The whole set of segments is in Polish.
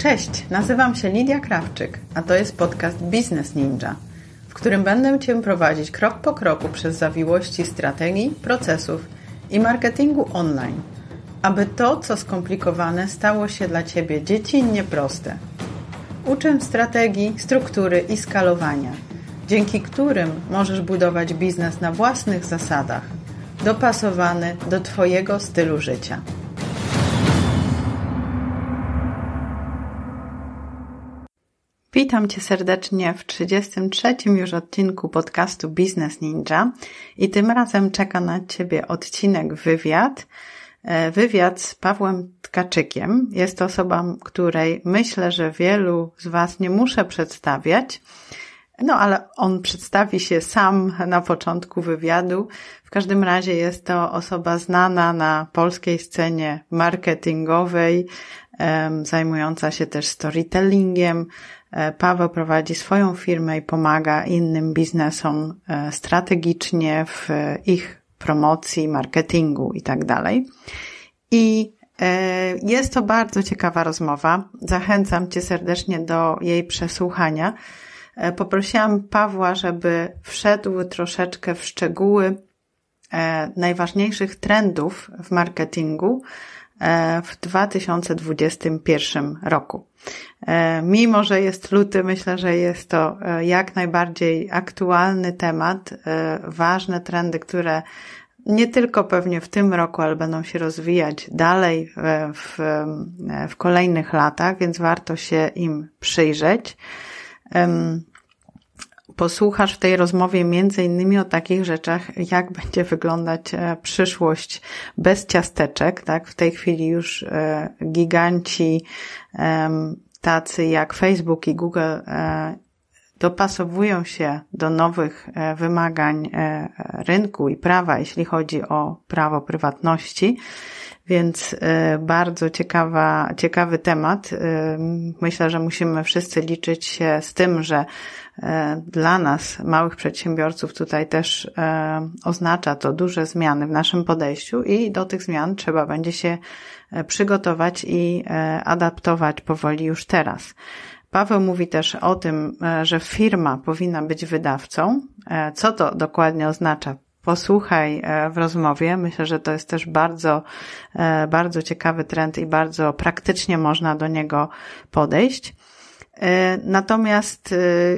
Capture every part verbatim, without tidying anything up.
Cześć, nazywam się Lidia Krawczyk, a to jest podcast Business Ninja, w którym będę Cię prowadzić krok po kroku przez zawiłości strategii, procesów i marketingu online, aby to, co skomplikowane, stało się dla Ciebie dziecinnie proste. Uczę strategii, struktury i skalowania, dzięki którym możesz budować biznes na własnych zasadach, dopasowany do Twojego stylu życia. Witam Cię serdecznie w trzydziestym trzecim już odcinku podcastu Business Ninja i tym razem czeka na Ciebie odcinek wywiad. Wywiad z Pawłem Tkaczykiem. Jest to osoba, której myślę, że wielu z Was nie muszę przedstawiać, no ale on przedstawi się sam na początku wywiadu. W każdym razie jest to osoba znana na polskiej scenie marketingowej, zajmująca się też storytellingiem. Paweł prowadzi swoją firmę i pomaga innym biznesom strategicznie w ich promocji, marketingu i tak dalej. I jest to bardzo ciekawa rozmowa. Zachęcam Cię serdecznie do jej przesłuchania. Poprosiłam Pawła, żeby wszedł troszeczkę w szczegóły najważniejszych trendów w marketingu w dwa tysiące dwudziestym pierwszym roku. Mimo że jest luty, myślę, że jest to jak najbardziej aktualny temat, ważne trendy, które nie tylko pewnie w tym roku, ale będą się rozwijać dalej w, w kolejnych latach, więc warto się im przyjrzeć. Posłuchasz w tej rozmowie między innymi o takich rzeczach, jak będzie wyglądać przyszłość bez ciasteczek, tak? W tej chwili już giganci tacy jak Facebook i Google dopasowują się do nowych wymagań rynku i prawa, jeśli chodzi o prawo prywatności. Więc bardzo ciekawa, ciekawy temat. Myślę, że musimy wszyscy liczyć się z tym, że dla nas, małych przedsiębiorców, tutaj też oznacza to duże zmiany w naszym podejściu i do tych zmian trzeba będzie się przygotować i adaptować powoli już teraz. Paweł mówi też o tym, że firma powinna być wydawcą. Co to dokładnie oznacza? Posłuchaj w rozmowie. Myślę, że to jest też bardzo, bardzo ciekawy trend i bardzo praktycznie można do niego podejść. Natomiast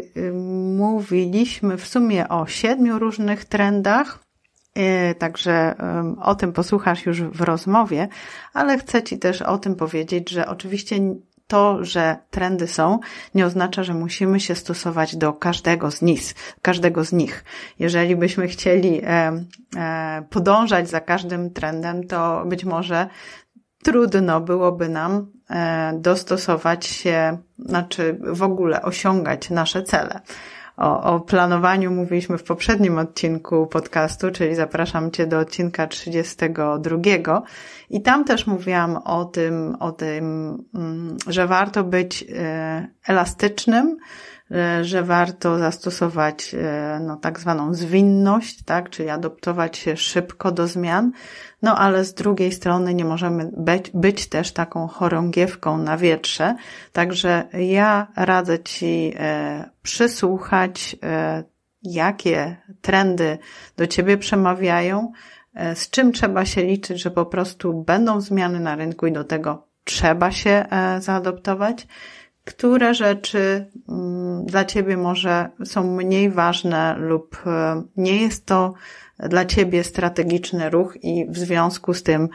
mówiliśmy w sumie o siedmiu różnych trendach, także o tym posłuchasz już w rozmowie, ale chcę Ci też o tym powiedzieć, że oczywiście to, że trendy są, nie oznacza, że musimy się stosować do każdego z nich. Każdego z nich. Jeżeli byśmy chcieli e, e, podążać za każdym trendem, to być może trudno byłoby nam e, dostosować się, znaczy w ogóle osiągać nasze cele. O, o planowaniu mówiliśmy w poprzednim odcinku podcastu, czyli zapraszam Cię do odcinka trzydziestego drugiego i tam też mówiłam o tym, o tym, że warto być elastycznym, że warto zastosować no, tak zwaną zwinność, tak, czyli adaptować się szybko do zmian, no ale z drugiej strony nie możemy być, być też taką chorągiewką na wietrze, także ja radzę Ci e, przysłuchać, e, jakie trendy do Ciebie przemawiają, e, z czym trzeba się liczyć, że po prostu będą zmiany na rynku i do tego trzeba się e, zaadoptować. Które rzeczy dla Ciebie może są mniej ważne lub nie jest to dla Ciebie strategiczny ruch i w związku z tym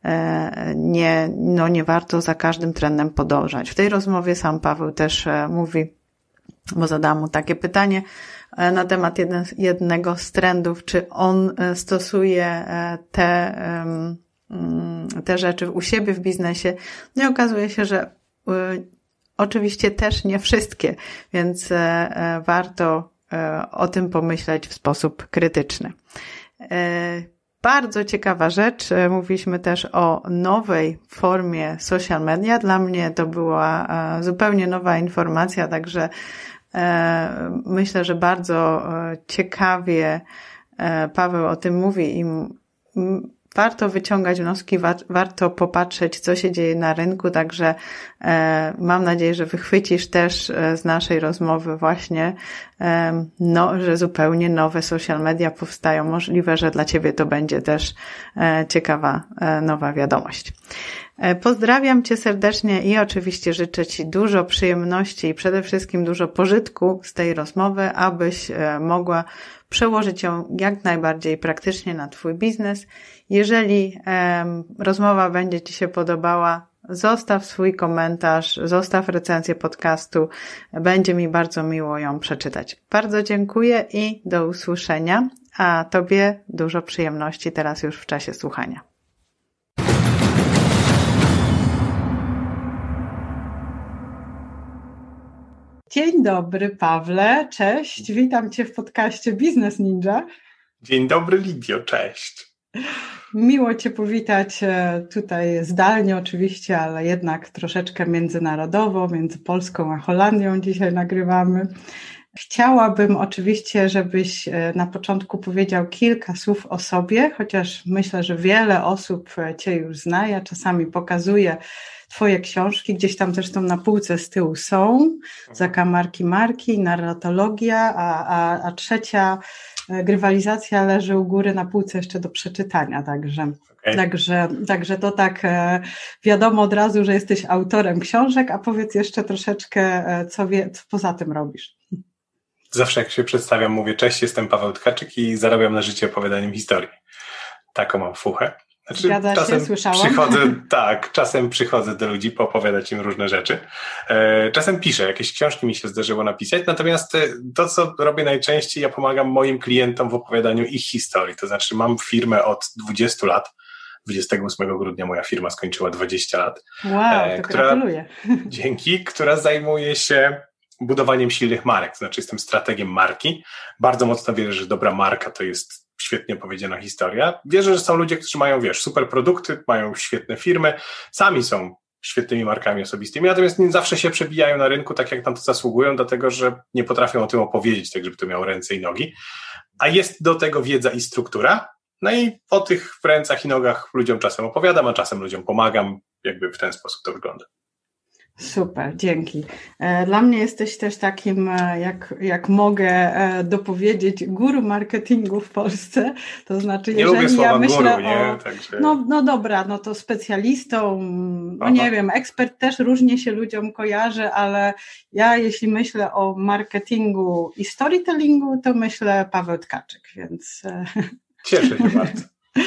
nie, no nie warto za każdym trendem podążać. W tej rozmowie sam Paweł też mówi, bo zadałam mu takie pytanie na temat jeden, jednego z trendów, czy on stosuje te, te rzeczy u siebie w biznesie. No i okazuje się, że oczywiście też nie wszystkie, więc warto o tym pomyśleć w sposób krytyczny. Bardzo ciekawa rzecz, mówiliśmy też o nowej formie social media. Dla mnie to była zupełnie nowa informacja, także myślę, że bardzo ciekawie Paweł o tym mówi i warto wyciągać wnioski, wa- warto popatrzeć, co się dzieje na rynku, także e, mam nadzieję, że wychwycisz też e, z naszej rozmowy właśnie, e, no, że zupełnie nowe social media powstają. Możliwe, że dla Ciebie to będzie też e, ciekawa e, nowa wiadomość. Pozdrawiam Cię serdecznie i oczywiście życzę Ci dużo przyjemności i przede wszystkim dużo pożytku z tej rozmowy, abyś mogła przełożyć ją jak najbardziej praktycznie na Twój biznes. Jeżeli um, rozmowa będzie Ci się podobała, zostaw swój komentarz, zostaw recenzję podcastu. Będzie mi bardzo miło ją przeczytać. Bardzo dziękuję i do usłyszenia, a Tobie dużo przyjemności teraz już w czasie słuchania. Dzień dobry, Pawle, cześć, witam Cię w podcaście Biznes Ninja. Dzień dobry, Lidio, cześć. Miło Cię powitać tutaj zdalnie oczywiście, ale jednak troszeczkę międzynarodowo, między Polską a Holandią dzisiaj nagrywamy. Chciałabym oczywiście, żebyś na początku powiedział kilka słów o sobie, chociaż myślę, że wiele osób Cię już zna, ja czasami pokazuję Twoje książki, gdzieś tam zresztą na półce z tyłu są, zakamarki marki, narratologia, a, a, a trzecia grywalizacja leży u góry na półce jeszcze do przeczytania, także, okay. także, także to tak wiadomo od razu, że jesteś autorem książek, a powiedz jeszcze troszeczkę, co, wie, co poza tym robisz. Zawsze jak się przedstawiam, mówię cześć, jestem Paweł Tkaczyk i zarabiam na życie opowiadaniem historii. Taką mam fuchę. Znaczy, Zgadza czasem się, słyszałam. Przychodzę, tak, czasem przychodzę do ludzi poopowiadać im różne rzeczy. E, czasem piszę, jakieś książki mi się zdarzyło napisać, natomiast to, co robię najczęściej, ja pomagam moim klientom w opowiadaniu ich historii. To znaczy mam firmę od dwudziestu lat. dwudziestego ósmego grudnia moja firma skończyła dwadzieścia lat. Wow, to która, gratuluję. Dzięki, która zajmuje się budowaniem silnych marek. To znaczy jestem strategiem marki. Bardzo mocno wierzę, że dobra marka to jest świetnie opowiedziana historia. Wierzę, że są ludzie, którzy mają, wiesz, super produkty, mają świetne firmy, sami są świetnymi markami osobistymi, natomiast nie zawsze się przebijają na rynku tak, jak na to zasługują, dlatego że nie potrafią o tym opowiedzieć, tak żeby to miało ręce i nogi. A jest do tego wiedza i struktura, no i o tych ręcach i nogach ludziom czasem opowiadam, a czasem ludziom pomagam, jakby w ten sposób to wygląda. Super, dzięki. Dla mnie jesteś też takim, jak, jak mogę dopowiedzieć, guru marketingu w Polsce. To znaczy, nie jeżeli lubię ja myślę guru, nie? o... Także... No, no dobra, no to specjalistą, no Aha. nie wiem, ekspert też różnie się ludziom kojarzy, ale ja jeśli myślę o marketingu i storytellingu, to myślę Paweł Tkaczyk, więc... Cieszę się bardzo.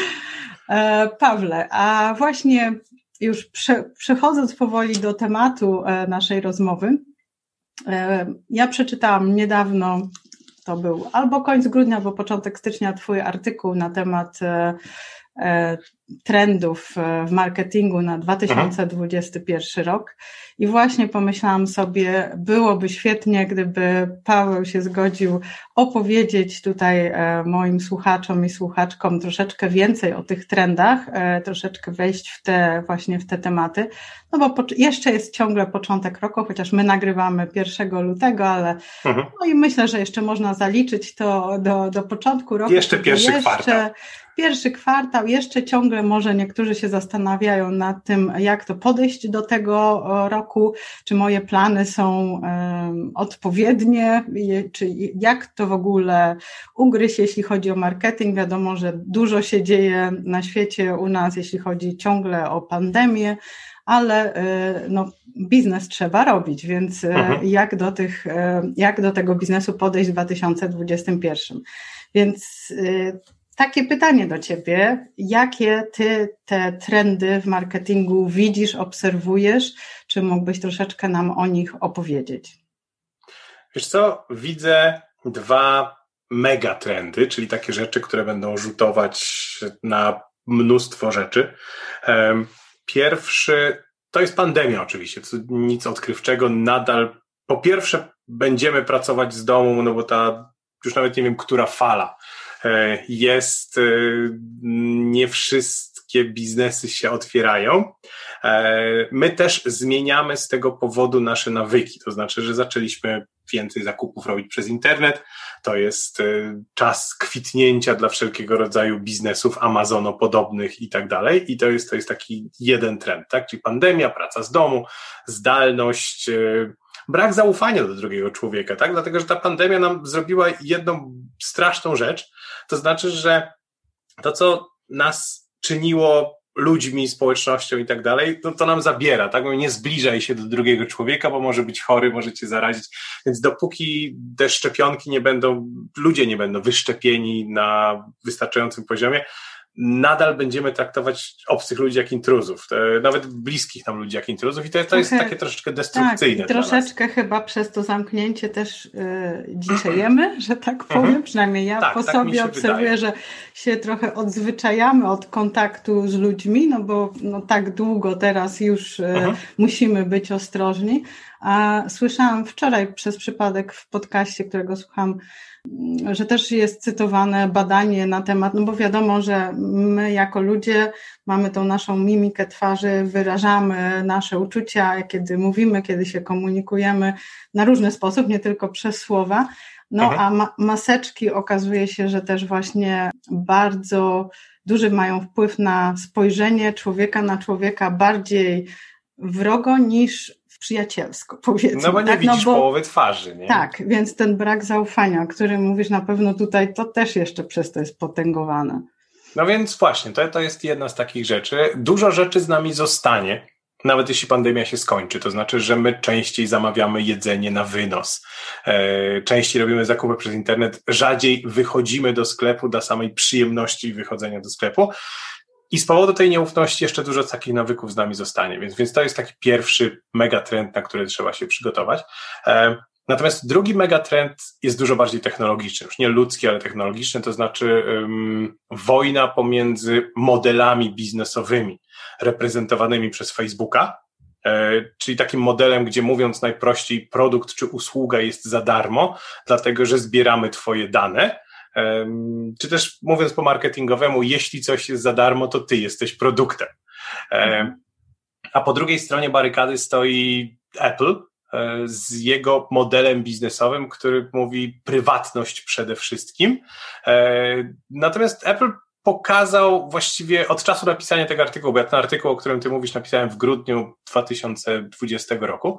Pawle, a właśnie... Już prze, przechodząc powoli do tematu e, naszej rozmowy, e, ja przeczytałam niedawno, to był albo koniec grudnia, albo początek stycznia, Twój artykuł na temat e, e, trendów w marketingu na dwa tysiące dwudziesty pierwszy rok i właśnie pomyślałam sobie, byłoby świetnie, gdyby Paweł się zgodził opowiedzieć tutaj moim słuchaczom i słuchaczkom troszeczkę więcej o tych trendach, troszeczkę wejść w te właśnie w te tematy, no bo jeszcze jest ciągle początek roku, chociaż my nagrywamy pierwszego lutego, ale mhm. no i myślę, że jeszcze można zaliczyć to do, do początku roku. Jeszcze pierwszy jeszcze, kwartał. Pierwszy kwartał, jeszcze ciągle może niektórzy się zastanawiają nad tym, jak to podejść do tego roku, czy moje plany są um, odpowiednie, czy jak to w ogóle ugryźć, jeśli chodzi o marketing. Wiadomo, że dużo się dzieje na świecie u nas, jeśli chodzi ciągle o pandemię, ale no, biznes trzeba robić, więc mhm. jak do tych, jak do tego biznesu podejść w dwa tysiące dwudziestym pierwszym. Więc takie pytanie do Ciebie, jakie Ty te trendy w marketingu widzisz, obserwujesz, czy mógłbyś troszeczkę nam o nich opowiedzieć? Wiesz co, widzę dwa megatrendy, czyli takie rzeczy, które będą rzutować na mnóstwo rzeczy. Pierwszy to jest pandemia oczywiście, to nic odkrywczego, nadal po pierwsze będziemy pracować z domu, no bo ta już nawet nie wiem, która fala jest, nie wszystkie biznesy się otwierają, My też zmieniamy z tego powodu nasze nawyki, to znaczy, że zaczęliśmy więcej zakupów robić przez internet, to jest czas kwitnięcia dla wszelkiego rodzaju biznesów Amazonopodobnych i tak dalej i to jest, to jest taki jeden trend, tak? Czyli pandemia, praca z domu, zdalność, brak zaufania do drugiego człowieka, tak? Dlatego, że ta pandemia nam zrobiła jedną straszną rzecz, to znaczy, że to, co nas czyniło ludźmi, społecznością i tak dalej, no to nam zabiera, tak? Nie zbliżaj się do drugiego człowieka, bo może być chory, może cię zarazić, więc dopóki te szczepionki nie będą, ludzie nie będą wyszczepieni na wystarczającym poziomie, nadal będziemy traktować obcych ludzi jak intruzów, nawet bliskich nam ludzi jak intruzów i to, to jest Trochę, takie troszeczkę destrukcyjne. Tak, i troszeczkę chyba przez to zamknięcie też yy, dziczejemy, że tak powiem, mhm. przynajmniej ja tak, po tak sobie obserwuję, wydaje. Że się trochę odzwyczajamy od kontaktu z ludźmi, no bo no, tak długo teraz już yy, mhm. musimy być ostrożni, a słyszałam wczoraj przez przypadek w podcaście, którego słucham, że też jest cytowane badanie na temat, no bo wiadomo, że my jako ludzie mamy tą naszą mimikę twarzy, wyrażamy nasze uczucia, kiedy mówimy, kiedy się komunikujemy na różny sposób, nie tylko przez słowa, no mhm. a ma- maseczki okazuje się, że też właśnie bardzo duży mają wpływ na spojrzenie człowieka na człowieka bardziej wrogo niż przyjacielsko, powiedzmy. No bo nie tak? widzisz no bo, połowy twarzy, nie? Tak, więc ten brak zaufania, o którym mówisz na pewno tutaj, to też jeszcze przez to jest potęgowane. No więc właśnie, to, to jest jedna z takich rzeczy. Dużo rzeczy z nami zostanie, nawet jeśli pandemia się skończy. To znaczy, że my częściej zamawiamy jedzenie na wynos, e, częściej robimy zakupy przez internet, rzadziej wychodzimy do sklepu dla samej przyjemności wychodzenia do sklepu. I z powodu tej nieufności jeszcze dużo takich nawyków z nami zostanie, więc, więc to jest taki pierwszy megatrend, na który trzeba się przygotować. E, natomiast drugi megatrend jest dużo bardziej technologiczny, już nie ludzki, ale technologiczny, to znaczy um, wojna pomiędzy modelami biznesowymi reprezentowanymi przez Facebooka, e, czyli takim modelem, gdzie mówiąc najprościej produkt czy usługa jest za darmo, dlatego że zbieramy twoje dane, czy też mówiąc po marketingowemu, jeśli coś jest za darmo, to ty jesteś produktem. A po drugiej stronie barykady stoi Apple z jego modelem biznesowym, który mówi prywatność przede wszystkim. Natomiast Apple pokazał właściwie od czasu napisania tego artykułu, bo ja ten artykuł, o którym ty mówisz, napisałem w grudniu dwa tysiące dwudziestego roku.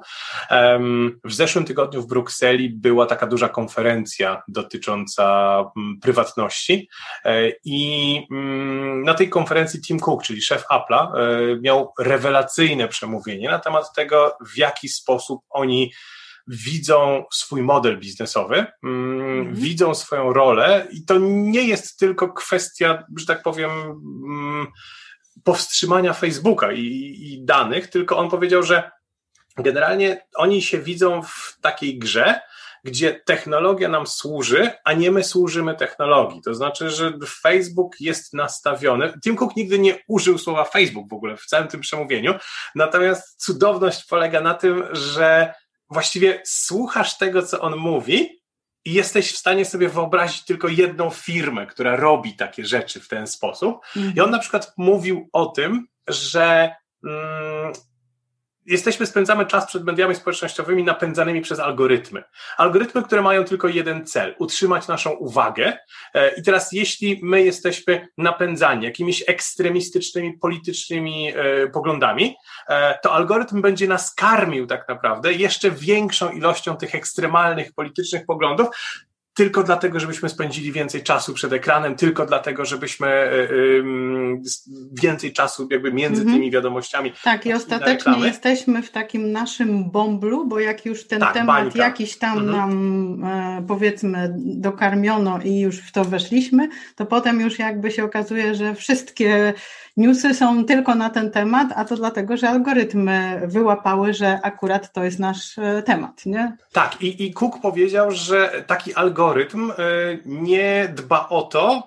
W zeszłym tygodniu w Brukseli była taka duża konferencja dotycząca prywatności i na tej konferencji Tim Cook, czyli szef Apple'a, miał rewelacyjne przemówienie na temat tego, w jaki sposób oni widzą swój model biznesowy, mm, widzą swoją rolę i to nie jest tylko kwestia, że tak powiem, mm, powstrzymania Facebooka i, i danych, tylko on powiedział, że generalnie oni się widzą w takiej grze, gdzie technologia nam służy, a nie my służymy technologii. To znaczy, że Facebook jest nastawiony, Tim Cook nigdy nie użył słowa Facebook w ogóle w całym tym przemówieniu, natomiast cudowność polega na tym, że właściwie słuchasz tego, co on mówi i jesteś w stanie sobie wyobrazić tylko jedną firmę, która robi takie rzeczy w ten sposób. Mm. I on na przykład mówił o tym, że mm, jesteśmy, spędzamy czas przed mediami społecznościowymi napędzanymi przez algorytmy. Algorytmy, które mają tylko jeden cel, utrzymać naszą uwagę. I teraz jeśli my jesteśmy napędzani jakimiś ekstremistycznymi, politycznymi e, poglądami, e, to algorytm będzie nas karmił tak naprawdę jeszcze większą ilością tych ekstremalnych politycznych poglądów, tylko dlatego, żebyśmy spędzili więcej czasu przed ekranem, tylko dlatego, żebyśmy y, y, więcej czasu jakby między mm-hmm. tymi wiadomościami. Tak, i ostatecznie jesteśmy w takim naszym bąblu, bo jak już ten tak, temat bańka. jakiś tam mm-hmm. nam e, powiedzmy dokarmiono i już w to weszliśmy, to potem już jakby się okazuje, że wszystkie newsy są tylko na ten temat, a to dlatego, że algorytmy wyłapały, że akurat to jest nasz temat, nie? Tak, i, i Cook powiedział, że taki algorytm nie dba o to,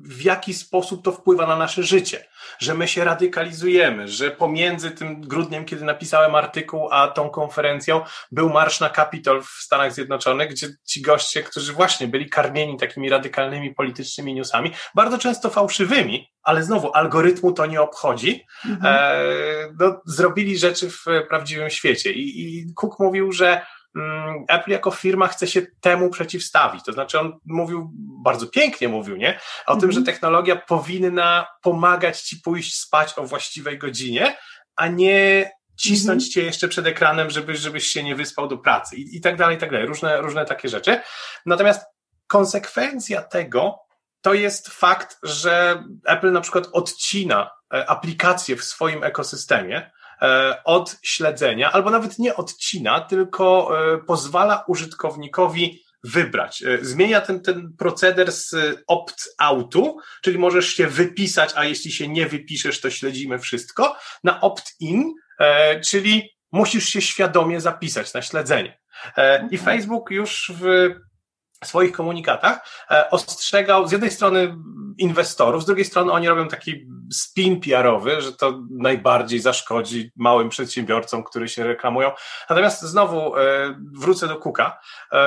w jaki sposób to wpływa na nasze życie, że my się radykalizujemy, że pomiędzy tym grudniem, kiedy napisałem artykuł, a tą konferencją był marsz na Kapitol w Stanach Zjednoczonych, gdzie ci goście, którzy właśnie byli karmieni takimi radykalnymi politycznymi newsami, bardzo często fałszywymi, ale znowu algorytmu to nie obchodzi, mhm. e, no, zrobili rzeczy w prawdziwym świecie. I, i Cook mówił, że Apple jako firma chce się temu przeciwstawić. To znaczy on mówił, bardzo pięknie mówił, nie? O mm-hmm. tym, że technologia powinna pomagać ci pójść spać o właściwej godzinie, a nie cisnąć mm-hmm. cię jeszcze przed ekranem, żeby, żebyś się nie wyspał do pracy i, i tak dalej, i tak dalej. Różne, różne takie rzeczy. Natomiast konsekwencja tego to jest fakt, że Apple na przykład odcina aplikacje w swoim ekosystemie od śledzenia, albo nawet nie odcina, tylko pozwala użytkownikowi wybrać. Zmienia ten, ten proceder z opt-outu, czyli możesz się wypisać, a jeśli się nie wypiszesz, to śledzimy wszystko, na opt-in, czyli musisz się świadomie zapisać na śledzenie. I Facebook już w swoich komunikatach ostrzegał z jednej strony inwestorów, z drugiej strony oni robią taki spin P R-owy, że to najbardziej zaszkodzi małym przedsiębiorcom, którzy się reklamują. Natomiast znowu wrócę do Cooka.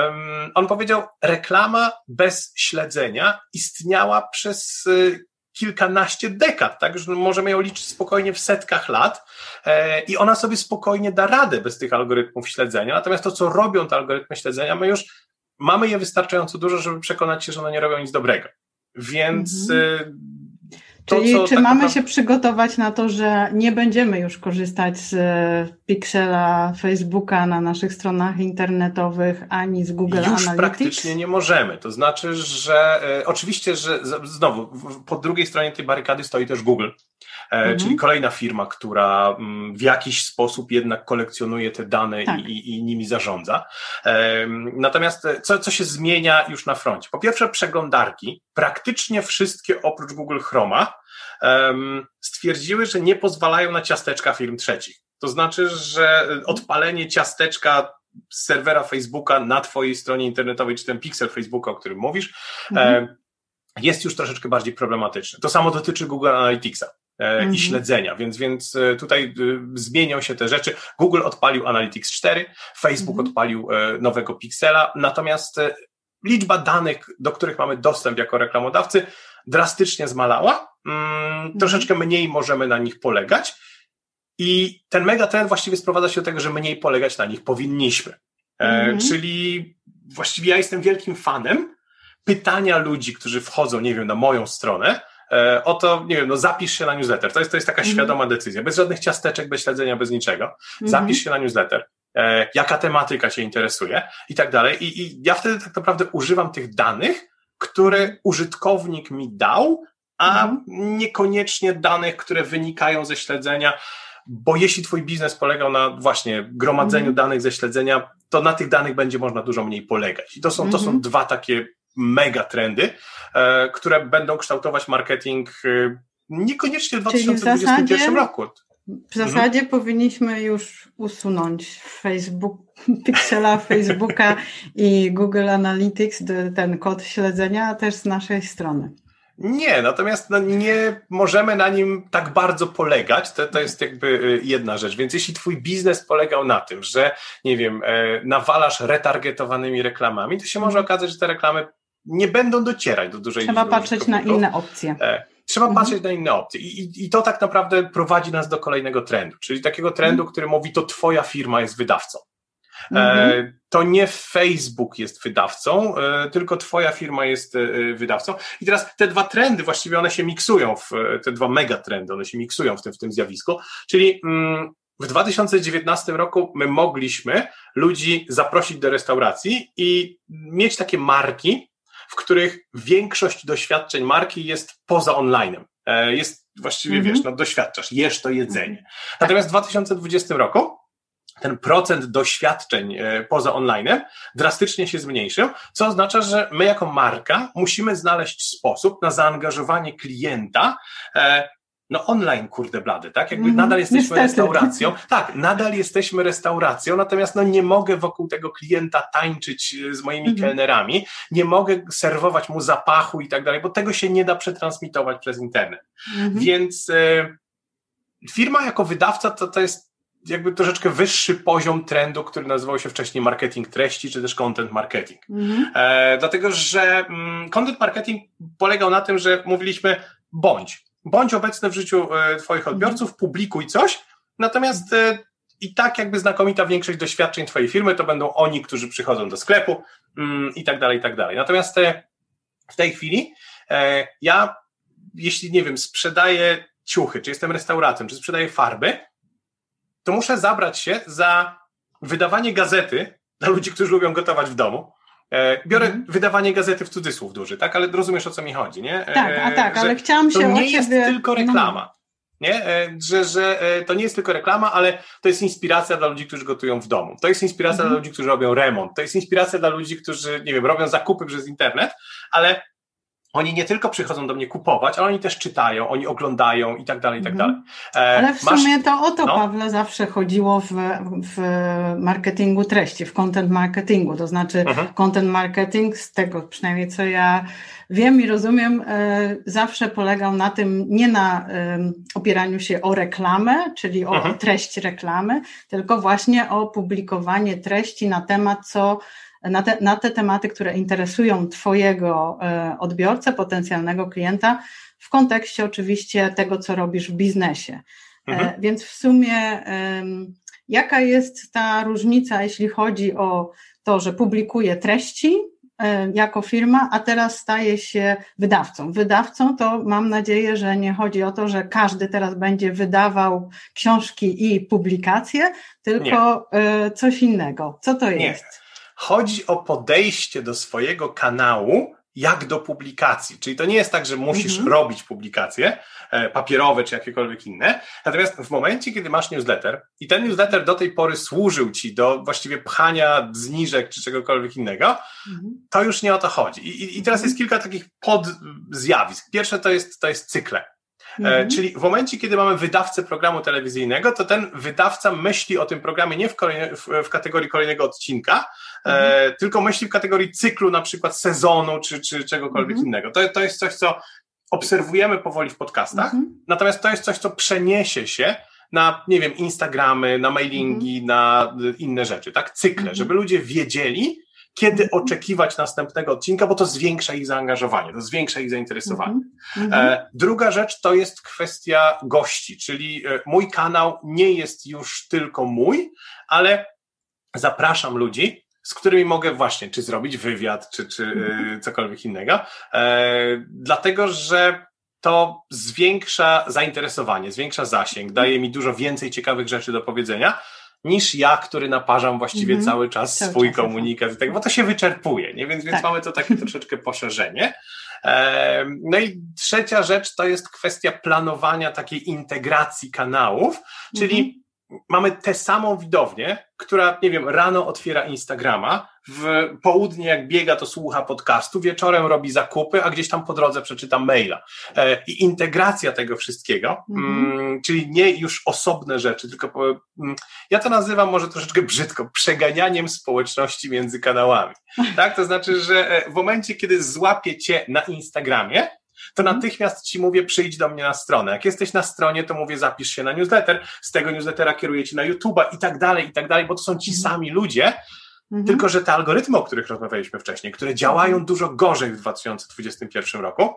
On powiedział, reklama bez śledzenia istniała przez kilkanaście dekad, tak, że możemy ją liczyć spokojnie w setkach lat i ona sobie spokojnie da radę bez tych algorytmów śledzenia. Natomiast to, co robią te algorytmy śledzenia, my już mamy je wystarczająco dużo, żeby przekonać się, że one nie robią nic dobrego. Więc mhm. to, Czyli co czy tak mamy naprawdę... się przygotować na to, że nie będziemy już korzystać z Pixela, Facebooka na naszych stronach internetowych, ani z Google Już Analytics? praktycznie nie możemy. To znaczy, że e, oczywiście, że znowu w, po drugiej stronie tej barykady stoi też Google, e, mhm. czyli kolejna firma, która m, w jakiś sposób jednak kolekcjonuje te dane tak. i, i nimi zarządza. E, natomiast co, co się zmienia już na froncie? Po pierwsze, przeglądarki, praktycznie wszystkie oprócz Google Chroma, um, stwierdziły, że nie pozwalają na ciasteczka firm trzecich. To znaczy, że odpalenie ciasteczka z serwera Facebooka na twojej stronie internetowej, czy ten piksel Facebooka, o którym mówisz, mhm. e, jest już troszeczkę bardziej problematyczny. To samo dotyczy Google Analyticsa e, mhm. i śledzenia, więc, więc tutaj e, zmienią się te rzeczy. Google odpalił Analytics cztery, Facebook mhm. odpalił e, nowego Pixela, natomiast e, liczba danych, do których mamy dostęp jako reklamodawcy, drastycznie zmalała. Mm, mhm. Troszeczkę mniej możemy na nich polegać. I ten megatrend właściwie sprowadza się do tego, że mniej polegać na nich powinniśmy. Mm-hmm. E, czyli właściwie ja jestem wielkim fanem pytania ludzi, którzy wchodzą, nie wiem, na moją stronę, e, o to, nie wiem, no zapisz się na newsletter. To jest, to jest taka mm-hmm. świadoma decyzja. Bez żadnych ciasteczek, bez śledzenia, bez niczego. Mm-hmm. Zapisz się na newsletter. E, jaka tematyka cię interesuje i tak dalej. I, I ja wtedy tak naprawdę używam tych danych, które użytkownik mi dał, a mm-hmm. niekoniecznie danych, które wynikają ze śledzenia. Bo jeśli twój biznes polegał na właśnie gromadzeniu mm. danych ze śledzenia, to na tych danych będzie można dużo mniej polegać. I to są, mm-hmm. to są dwa takie mega trendy, e, które będą kształtować marketing e, niekoniecznie w dwa tysiące dwudziestym pierwszym roku. W zasadzie mm. powinniśmy już usunąć Facebook, Pixela, Facebooka i Google Analytics, ten kod śledzenia też z naszej strony. Nie, natomiast no, nie możemy na nim tak bardzo polegać, to, to jest jakby jedna rzecz, więc jeśli twój biznes polegał na tym, że nie wiem, nawalasz retargetowanymi reklamami, to się może okazać, że te reklamy nie będą docierać do dużej liczby Trzeba patrzeć na inne opcje. Trzeba mhm. patrzeć na inne opcje I, i, i to tak naprawdę prowadzi nas do kolejnego trendu, czyli takiego trendu, mhm. który mówi, to twoja firma jest wydawcą. Mhm. To nie Facebook jest wydawcą, tylko twoja firma jest wydawcą. I teraz te dwa trendy, właściwie one się miksują, w, te dwa megatrendy, one się miksują w tym, w tym zjawisku. Czyli w dwa tysiące dziewiętnastym roku my mogliśmy ludzi zaprosić do restauracji i mieć takie marki, w których większość doświadczeń marki jest poza online'em. Jest właściwie, mhm. wiesz, no doświadczasz, jesz to jedzenie. Natomiast w dwa tysiące dwudziestym roku ten procent doświadczeń poza online'em drastycznie się zmniejszył, co oznacza, że my jako marka musimy znaleźć sposób na zaangażowanie klienta no online, kurde blady, tak? Jakby mm, nadal jesteśmy niestety. restauracją. Tak, nadal jesteśmy restauracją, natomiast no nie mogę wokół tego klienta tańczyć z moimi mm-hmm. kelnerami, nie mogę serwować mu zapachu i tak dalej, bo tego się nie da przetransmitować przez internet. Mm-hmm. Więc e, firma jako wydawca to, to jest jakby troszeczkę wyższy poziom trendu, który nazywał się wcześniej marketing treści, czy też content marketing. Mm-hmm. E, dlatego, że mm, content marketing polegał na tym, że mówiliśmy bądź. Bądź obecny w życiu e, twoich odbiorców, publikuj coś, natomiast e, i tak jakby znakomita większość doświadczeń twojej firmy to będą oni, którzy przychodzą do sklepu mm, i tak dalej, i tak dalej. Natomiast e, w tej chwili e, ja, jeśli nie wiem, sprzedaję ciuchy, czy jestem restauratorem, czy sprzedaję farby, to muszę zabrać się za wydawanie gazety dla ludzi, którzy lubią gotować w domu. Biorę mm. wydawanie gazety w cudzysłów duży, tak? Ale rozumiesz, o co mi chodzi, nie? Tak, a tak, ale chciałam się to nie o jest ciebie... tylko reklama, nie? Że, że to nie jest tylko reklama, ale to jest inspiracja dla ludzi, którzy gotują w domu. To jest inspiracja mm. dla ludzi, którzy robią remont. To jest inspiracja dla ludzi, którzy, nie wiem, robią zakupy przez internet, ale oni nie tylko przychodzą do mnie kupować, ale oni też czytają, oni oglądają i tak dalej, i tak dalej. E, ale w Masz... sumie to o to, no? Pawle, zawsze chodziło w, w marketingu treści, w content marketingu, to znaczy mhm. content marketing, z tego przynajmniej co ja wiem i rozumiem, e, zawsze polegał na tym, nie na e, opieraniu się o reklamę, czyli o mhm. treść reklamy, tylko właśnie o publikowanie treści na temat, co Na te, na te tematy, które interesują twojego e, odbiorcę, potencjalnego klienta, w kontekście oczywiście tego, co robisz w biznesie. Mhm. E, więc w sumie e, jaka jest ta różnica, jeśli chodzi o to, że publikuję treści e, jako firma, a teraz staję się wydawcą. Wydawcą to mam nadzieję, że nie chodzi o to, że każdy teraz będzie wydawał książki i publikacje, tylko e, coś innego. Co to jest? Nie. Chodzi o podejście do swojego kanału jak do publikacji. Czyli to nie jest tak, że musisz mhm. robić publikacje e, papierowe czy jakiekolwiek inne. Natomiast w momencie, kiedy masz newsletter i ten newsletter do tej pory służył ci do właściwie pchania zniżek czy czegokolwiek innego, mhm. to już nie o to chodzi. I, i, i teraz jest kilka takich podzjawisk. Pierwsze to jest, to jest cykle. Mhm. Czyli w momencie, kiedy mamy wydawcę programu telewizyjnego, to ten wydawca myśli o tym programie nie w, kolejne, w, w kategorii kolejnego odcinka, mhm. e, tylko myśli w kategorii cyklu, na przykład sezonu, czy, czy czegokolwiek mhm. innego. To, to jest coś, co obserwujemy powoli w podcastach, mhm. natomiast to jest coś, co przeniesie się na, nie wiem, Instagramy, na mailingi, mhm. na inne rzeczy, tak? Cykle, mhm. żeby ludzie wiedzieli, kiedy oczekiwać następnego odcinka, bo to zwiększa ich zaangażowanie, to zwiększa ich zainteresowanie. Mm-hmm. E, druga rzecz to jest kwestia gości, czyli e, mój kanał nie jest już tylko mój, ale zapraszam ludzi, z którymi mogę właśnie czy zrobić wywiad, czy, czy mm-hmm. e, cokolwiek innego, e, dlatego, że to zwiększa zainteresowanie, zwiększa zasięg, daje mi dużo więcej ciekawych rzeczy do powiedzenia, niż ja, który naparzam właściwie mm-hmm. cały czas cały swój czas komunikat, tak, bo to się wyczerpuje, nie? Więc, więc tak. mamy to takie troszeczkę poszerzenie. E, no i trzecia rzecz to jest kwestia planowania takiej integracji kanałów, czyli mm-hmm. mamy tę samą widownię, która, nie wiem, rano otwiera Instagrama, w południe jak biega, to słucha podcastu, wieczorem robi zakupy, a gdzieś tam po drodze przeczyta maila. E, I integracja tego wszystkiego, mm-hmm. mm, czyli nie już osobne rzeczy, tylko mm, ja to nazywam może troszeczkę brzydko, przeganianiem społeczności między kanałami. Tak? To znaczy, że w momencie, kiedy złapię cię na Instagramie, to natychmiast ci mówię, przyjdź do mnie na stronę. Jak jesteś na stronie, to mówię, zapisz się na newsletter, z tego newslettera kieruję ci na YouTube'a i tak dalej, i tak dalej, bo to są ci sami ludzie, mhm. tylko że te algorytmy, o których rozmawialiśmy wcześniej, które działają mhm. dużo gorzej w dwa tysiące dwudziestym pierwszym roku,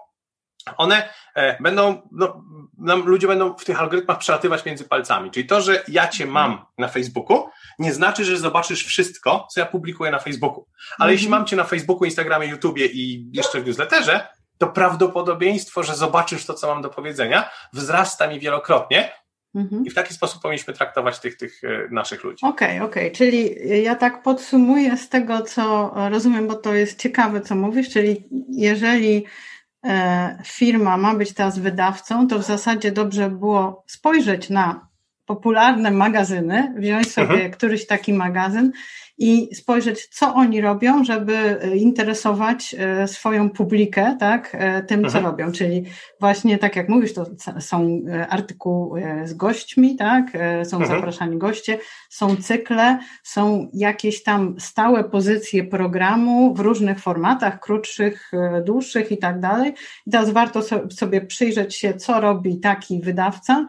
one e, będą, no, nam, ludzie będą w tych algorytmach przelatywać między palcami. Czyli to, że ja cię mam na Facebooku, nie znaczy, że zobaczysz wszystko, co ja publikuję na Facebooku. Ale mhm. jeśli mam cię na Facebooku, Instagramie, YouTubie i jeszcze w newsletterze, to prawdopodobieństwo, że zobaczysz to, co mam do powiedzenia, wzrasta mi wielokrotnie mhm. i w taki sposób powinniśmy traktować tych, tych naszych ludzi. Okej, okay, okej, okay. Czyli ja tak podsumuję z tego, co rozumiem, bo to jest ciekawe, co mówisz, czyli jeżeli e, firma ma być teraz wydawcą, to w zasadzie dobrze było spojrzeć na popularne magazyny, wziąć sobie mhm. któryś taki magazyn i spojrzeć, co oni robią, żeby interesować swoją publikę, tak, tym, co mhm. robią. Czyli właśnie tak jak mówisz, to są artykuły z gośćmi, tak, są mhm. zapraszani goście, są cykle, są jakieś tam stałe pozycje programu w różnych formatach, krótszych, dłuższych i tak dalej. I teraz warto sobie przyjrzeć się, co robi taki wydawca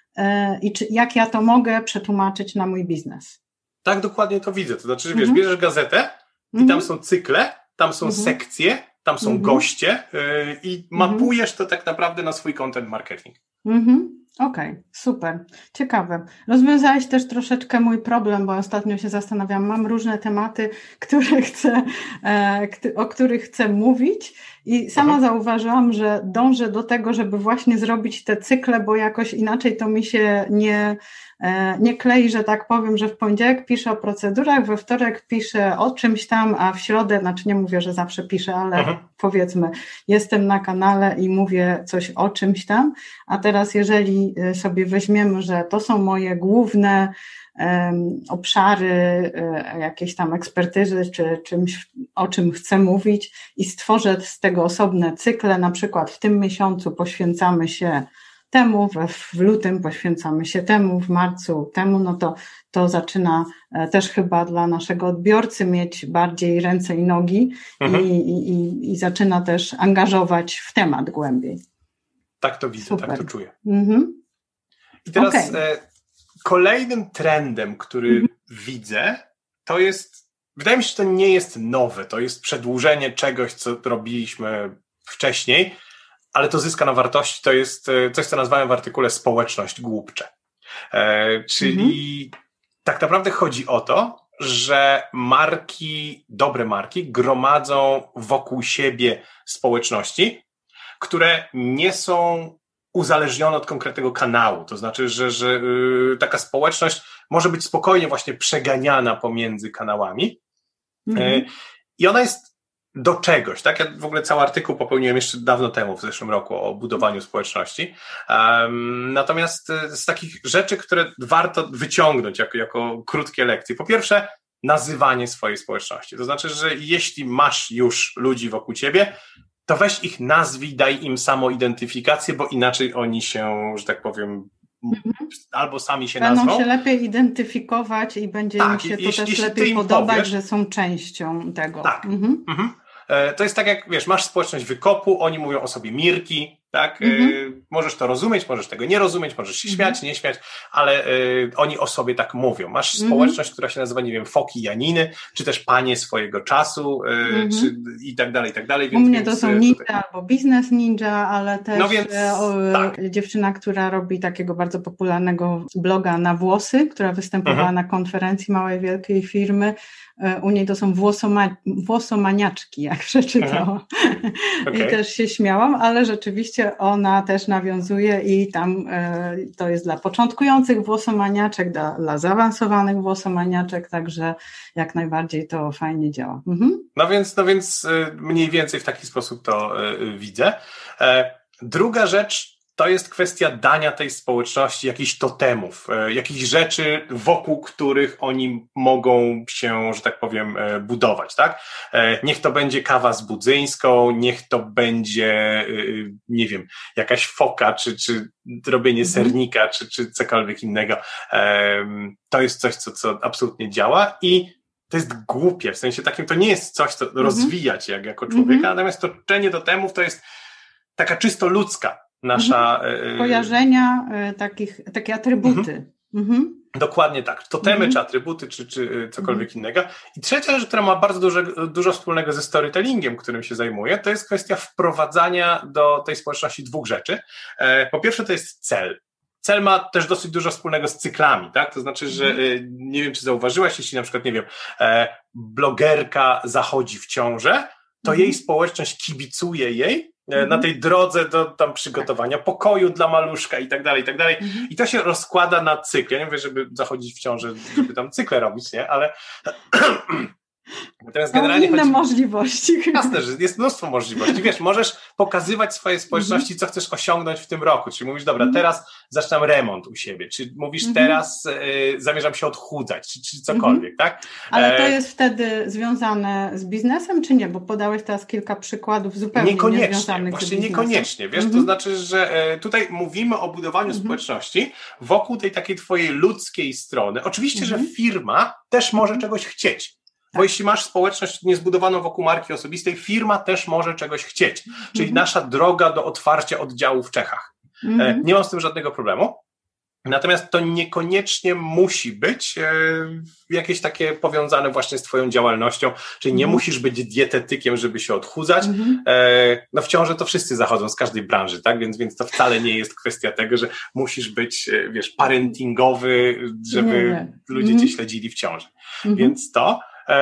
i czy, jak ja to mogę przetłumaczyć na mój biznes. Tak, dokładnie to widzę. To znaczy, że wiesz, bierzesz gazetę i tam są cykle, tam są sekcje, tam są goście yy, i mapujesz to tak naprawdę na swój content marketing. Mhm. Okej, okay, super, ciekawe. Rozwiązałeś też troszeczkę mój problem, bo ostatnio się zastanawiam, mam różne tematy, które chcę, e, o których chcę mówić i sama mhm. zauważyłam, że dążę do tego, żeby właśnie zrobić te cykle, bo jakoś inaczej to mi się nie, e, nie klei, że tak powiem, że w poniedziałek piszę o procedurach, we wtorek piszę o czymś tam, a w środę, znaczy nie mówię, że zawsze piszę, ale mhm. powiedzmy, jestem na kanale i mówię coś o czymś tam, a teraz jeżeli sobie weźmiemy, że to są moje główne um, obszary, um, jakieś tam ekspertyzy, czy czymś, o czym chcę mówić i stworzę z tego osobne cykle, na przykład w tym miesiącu poświęcamy się temu, w, w lutym poświęcamy się temu, w marcu temu, no to to zaczyna też chyba dla naszego odbiorcy mieć bardziej ręce i nogi mhm. i, i, i zaczyna też angażować w temat głębiej. Tak to widzę, Super. tak to czuję. Mm-hmm. I teraz okay. e, kolejnym trendem, który mm-hmm. widzę, to jest, wydaje mi się, że to nie jest nowe, to jest przedłużenie czegoś, co robiliśmy wcześniej, ale to zyska na wartości, to jest coś, co nazwałem w artykule społeczność głupcze. E, czyli mm-hmm. tak naprawdę chodzi o to, że marki, dobre marki gromadzą wokół siebie społeczności, które nie są uzależnione od konkretnego kanału. To znaczy, że, że yy, taka społeczność może być spokojnie właśnie przeganiana pomiędzy kanałami mm-hmm. yy, i ona jest do czegoś, tak? Ja w ogóle cały artykuł popełniłem jeszcze dawno temu, w zeszłym roku, o budowaniu społeczności. Um, natomiast z takich rzeczy, które warto wyciągnąć jako, jako krótkie lekcje. Po pierwsze, nazywanie swojej społeczności. To znaczy, że jeśli masz już ludzi wokół ciebie, to weź ich nazwij, daj im samoidentyfikację, bo inaczej oni się, że tak powiem, mhm. albo sami się Będą nazwą. Będą się lepiej identyfikować i będzie tak, im się to jeśli, też jeśli lepiej podobać, powiesz, że są częścią tego. Tak. Mhm. Mhm. To jest tak jak, wiesz, masz społeczność wykopu, oni mówią o sobie Mirki, tak? Mhm. Możesz to rozumieć, możesz tego nie rozumieć, możesz się mhm. śmiać, nie śmiać, ale y, oni o sobie tak mówią. Masz mhm. społeczność, która się nazywa, nie wiem, Foki Janiny, czy też Panie swojego czasu, y, mhm. czy, i tak dalej, i tak dalej. Więc, u mnie więc, to są ninja tutaj... albo biznes ninja, ale też no więc, o, tak. dziewczyna, która robi takiego bardzo popularnego bloga na włosy, która występowała mhm. na konferencji małej, wielkiej firmy. U niej to są włosoma, włosomaniaczki, jak przeczytałam. Mhm. Okay. I też się śmiałam, ale rzeczywiście ona też nawiązuje i tam e, to jest dla początkujących włosomaniaczek, dla, dla zaawansowanych włosomaniaczek, także jak najbardziej to fajnie działa. Mhm. No więc, no więc mniej więcej w taki sposób to y, widzę. E, druga rzecz to jest kwestia dania tej społeczności jakichś totemów, jakichś rzeczy, wokół których oni mogą się, że tak powiem, budować, tak? Niech to będzie kawa z budzyńską, niech to będzie, nie wiem, jakaś foka, czy, czy robienie sernika, czy, czy cokolwiek innego. To jest coś, co, co absolutnie działa i to jest głupie, w sensie takim to nie jest coś, co mhm. rozwijać jak, jako człowieka, mhm. natomiast toczenie totemów to jest taka czysto ludzka nasza... Mhm. Kojarzenia, y, takich, takie atrybuty. Mhm. Mhm. Dokładnie tak. Totemy, mhm. czy atrybuty, czy, czy cokolwiek mhm. innego. I trzecia rzecz, która ma bardzo dużo, dużo wspólnego ze storytellingiem, którym się zajmuję, to jest kwestia wprowadzania do tej społeczności dwóch rzeczy. Po pierwsze to jest cel. Cel ma też dosyć dużo wspólnego z cyklami, tak? To znaczy, że mhm. nie wiem, czy zauważyłaś, jeśli na przykład, nie wiem, blogerka zachodzi w ciążę, to mhm. jej społeczność kibicuje jej, Mhm. na tej drodze do tam przygotowania pokoju dla maluszka i tak dalej, i tak dalej. Mhm. I to się rozkłada na cykl. Ja nie mówię, żeby zachodzić w ciążę, żeby tam cykle robić, nie? Ale Natomiast generalnie inne chodzi... możliwości. Jasne, że jest mnóstwo możliwości. Wiesz, możesz pokazywać swojej społeczności, co chcesz osiągnąć w tym roku. Czyli mówisz, dobra, teraz zaczynam remont u siebie. Czy mówisz, teraz y, zamierzam się odchudzać, czy, czy cokolwiek, tak? Ale to jest wtedy związane z biznesem, czy nie? Bo podałeś teraz kilka przykładów zupełnie niekoniecznie, niezwiązanych właśnie z biznesem. Niekoniecznie, wiesz, to znaczy, że y, tutaj mówimy o budowaniu społeczności wokół tej takiej twojej ludzkiej strony. Oczywiście, że firma też może czegoś chcieć. Bo tak. jeśli masz społeczność niezbudowaną wokół marki osobistej, firma też może czegoś chcieć. Czyli mm-hmm. nasza droga do otwarcia oddziału w Czechach. Mm-hmm. Nie mam z tym żadnego problemu. Natomiast to niekoniecznie musi być e, jakieś takie powiązane właśnie z twoją działalnością, czyli nie mm-hmm. musisz być dietetykiem, żeby się odchudzać. Mm-hmm. E, no w ciąży to wszyscy zachodzą z każdej branży, tak? Więc, więc to wcale nie jest kwestia tego, że musisz być, wiesz, parentingowy, żeby nie, nie. ludzie mm-hmm. cię śledzili w ciąży. Mm-hmm. Więc to...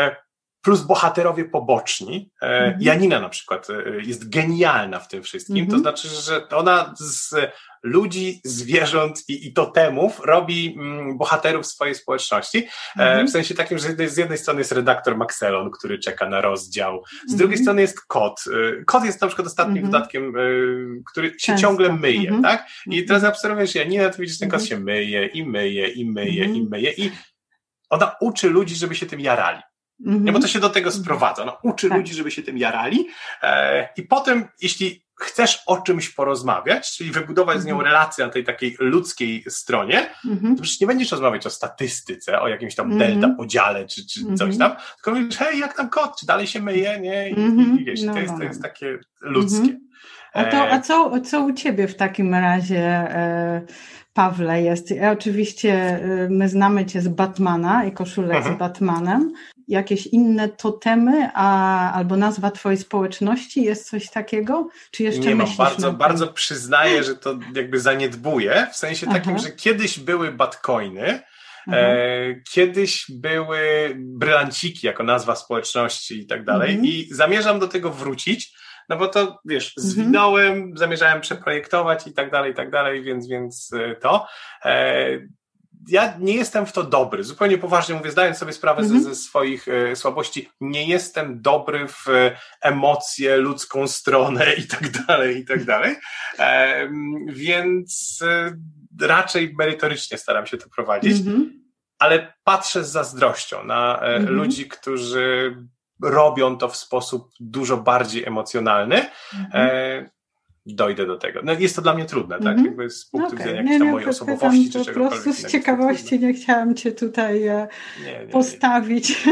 Plus bohaterowie poboczni. Mm-hmm. Janina na przykład jest genialna w tym wszystkim. Mm-hmm. To znaczy, że ona z ludzi, zwierząt i, i totemów robi mm, bohaterów swojej społeczności. Mm-hmm. W sensie takim, że z jednej strony jest redaktor Maxelon, który czeka na rozdział. Z mm-hmm. drugiej strony jest kot. Kot jest na przykład ostatnim mm-hmm. dodatkiem, który się Często. ciągle myje, mm-hmm. tak? I teraz obserwujesz Janinę, to widzisz, ten kot mm-hmm. się myje i myje i myje mm-hmm. i myje i ona uczy ludzi, żeby się tym jarali. Mm-hmm. Nie, bo to się do tego sprowadza. No, uczy tak. ludzi, żeby się tym jarali e, i potem, jeśli chcesz o czymś porozmawiać, czyli wybudować mm-hmm. z nią relację na tej takiej ludzkiej stronie, mm-hmm. to przecież nie będziesz rozmawiać o statystyce, o jakimś tam mm-hmm. delta podziale, czy, czy mm-hmm. coś tam, tylko mówisz, hej, jak tam kot, czy dalej się myje, nie? I, mm-hmm. i wiesz, no, to, jest, to jest takie ludzkie. Mm-hmm. A, to, a co, co u ciebie w takim razie, e, Pawle, jest? Ja, oczywiście my znamy cię z Batmana i koszulek mhm. z Batmanem. Jakieś inne totemy, a, albo nazwa twojej społeczności? Jest coś takiego? Czy jeszcze Nie myślisz mam, bardzo, na tym? bardzo przyznaję, że to jakby zaniedbuję, w sensie Aha. takim, że kiedyś były Batcoiny, e, kiedyś były brylanciki jako nazwa społeczności i tak dalej mhm. i zamierzam do tego wrócić. No bo to, wiesz, zwinąłem, mm-hmm. zamierzałem przeprojektować i tak dalej, i tak dalej, więc, więc to. E, ja nie jestem w to dobry, zupełnie poważnie mówię, zdając sobie sprawę mm-hmm. ze, ze swoich e, słabości, nie jestem dobry w e, emocje, ludzką stronę i tak dalej, i tak dalej. E, więc e, raczej merytorycznie staram się to prowadzić, mm-hmm. ale patrzę z zazdrością na e, mm-hmm. ludzi, którzy robią to w sposób dużo bardziej emocjonalny, mm-hmm. e, dojdę do tego. No jest to dla mnie trudne, mm-hmm. tak? Jakby z punktu okay. widzenia jakiejś tam mojej osobowości, czy czegokolwiek. Po prostu z ciekawości nie chciałam cię tutaj e, nie, nie, postawić.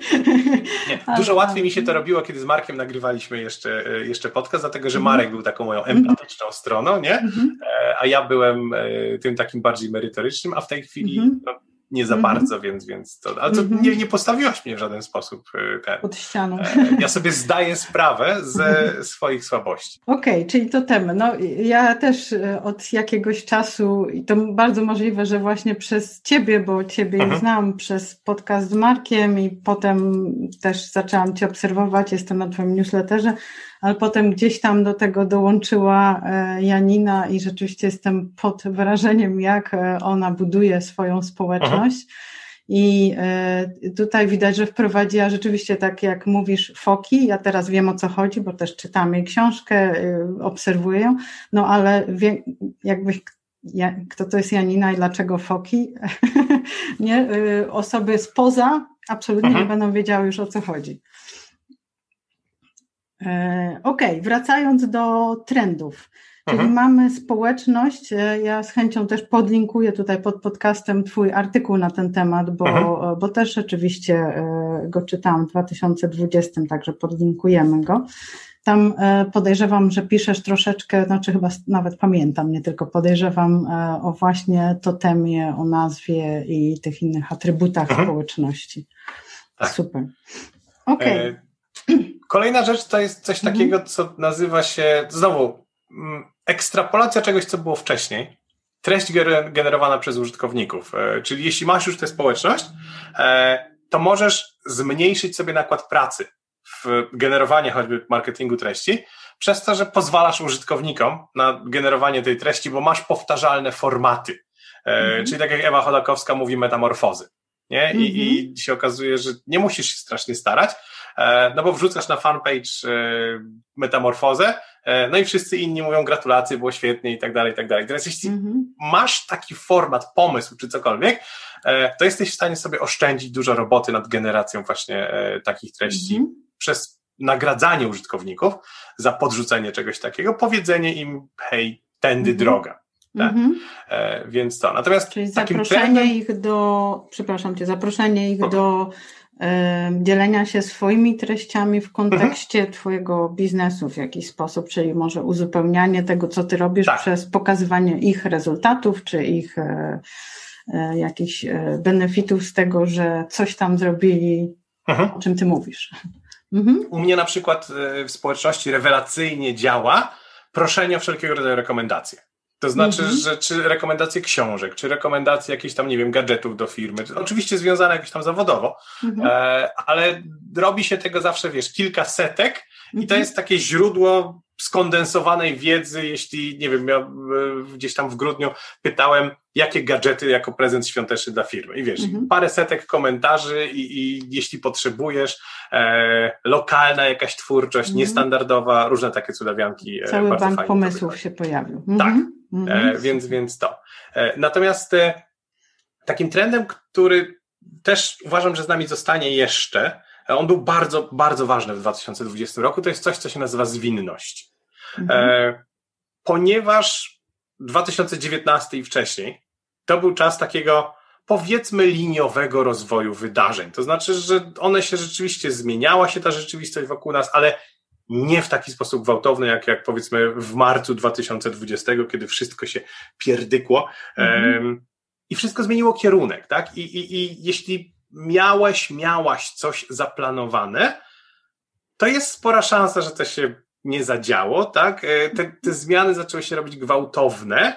Nie. Nie. Dużo łatwiej mi się to robiło, kiedy z Markiem nagrywaliśmy jeszcze, jeszcze podcast, dlatego, że Marek mm-hmm. był taką moją empatyczną mm-hmm. stroną, nie? Mm-hmm. E, a ja byłem e, tym takim bardziej merytorycznym, a w tej chwili mm-hmm. no, nie za mm-hmm. bardzo, więc, więc to, ale to mm-hmm. nie, nie postawiłaś mnie w żaden sposób ten, pod ścianą. Ja sobie zdaję sprawę ze swoich słabości. Okej, okay, czyli to temy. No, ja też od jakiegoś czasu, i to bardzo możliwe, że właśnie przez ciebie, bo ciebie mm-hmm. znam przez podcast z Markiem i potem też zaczęłam cię obserwować, jestem na twoim newsletterze, ale potem gdzieś tam do tego dołączyła Janina i rzeczywiście jestem pod wrażeniem, jak ona buduje swoją społeczność. Uh-huh. I tutaj widać, że wprowadziła rzeczywiście, tak jak mówisz, foki. Ja teraz wiem, o co chodzi, bo też czytam jej książkę, obserwuję ją, no ale wie, jakby kto to jest Janina i dlaczego foki? Nie? Osoby spoza absolutnie uh-huh. nie będą wiedziały już, o co chodzi. Okej, okay, wracając do trendów, czyli mhm. mamy społeczność, ja z chęcią też podlinkuję tutaj pod podcastem twój artykuł na ten temat, bo, mhm. bo też rzeczywiście go czytałam w dwa tysiące dwudziestym, także podlinkujemy go. Tam podejrzewam, że piszesz troszeczkę, znaczy chyba nawet pamiętam, nie tylko podejrzewam o właśnie totemie, o nazwie i tych innych atrybutach mhm. społeczności. Tak. Super. Okej. Okay. E- Kolejna rzecz to jest coś takiego, co nazywa się, znowu, ekstrapolacja czegoś, co było wcześniej. Treść generowana przez użytkowników. Czyli jeśli masz już tę społeczność, to możesz zmniejszyć sobie nakład pracy w generowanie choćby marketingu treści, przez to, że pozwalasz użytkownikom na generowanie tej treści, bo masz powtarzalne formaty. Mhm. Czyli tak jak Ewa Chodakowska mówi, metamorfozy. nie? I, mm-hmm. i się okazuje, że nie musisz się strasznie starać, no bo wrzucasz na fanpage metamorfozę, no i wszyscy inni mówią gratulacje, było świetnie i tak dalej, i tak dalej. Teraz jeśli mm-hmm. masz taki format, pomysł czy cokolwiek, to jesteś w stanie sobie oszczędzić dużo roboty nad generacją właśnie takich treści mm-hmm. przez nagradzanie użytkowników za podrzucenie czegoś takiego, powiedzenie im hej, tędy mm-hmm. droga. Tak? Mm-hmm. E, więc to. Natomiast czyli zaproszenie trendem... ich do, przepraszam cię, zaproszenie ich do e, dzielenia się swoimi treściami w kontekście mm-hmm. twojego biznesu w jakiś sposób, czyli może uzupełnianie tego, co ty robisz tak. przez pokazywanie ich rezultatów, czy ich e, e, jakichś e, benefitów z tego, że coś tam zrobili, mm-hmm. o czym ty mówisz. Mm-hmm. U mnie na przykład w społeczności rewelacyjnie działa proszenie o wszelkiego rodzaju rekomendacje. To znaczy, mm-hmm. że czy rekomendacje książek, czy rekomendacje jakichś tam, nie wiem, gadżetów do firmy, oczywiście związane jakoś tam zawodowo, mm-hmm. e, ale robi się tego zawsze, wiesz, kilka setek mm-hmm. i to jest takie źródło skondensowanej wiedzy, jeśli, nie wiem, ja gdzieś tam w grudniu pytałem, jakie gadżety jako prezent świąteczny dla firmy. I wiesz, mm-hmm. parę setek komentarzy i, i jeśli potrzebujesz, e, lokalna jakaś twórczość, mm-hmm. niestandardowa, różne takie cudawianki. Cały bardzo bank fajnie pomysłów się pojawił. Mm-hmm. Tak, mm-hmm. e, więc, więc to. E, natomiast e, takim trendem, który też uważam, że z nami zostanie jeszcze, on był bardzo, bardzo ważny w dwa tysiące dwudziestym roku, to jest coś, co się nazywa zwinność. Mhm. E, ponieważ dwa tysiące dziewiętnasty i wcześniej to był czas takiego, powiedzmy, liniowego rozwoju wydarzeń. To znaczy, że one się rzeczywiście, zmieniała się ta rzeczywistość wokół nas, ale nie w taki sposób gwałtowny, jak, jak powiedzmy w marcu dwa tysiące dwudziestego, kiedy wszystko się pierdykło mhm. e, i wszystko zmieniło kierunek, tak? I, i, i jeśli miałeś, miałaś coś zaplanowane, to jest spora szansa, że to się nie zadziało, tak? Te, te zmiany zaczęły się robić gwałtowne.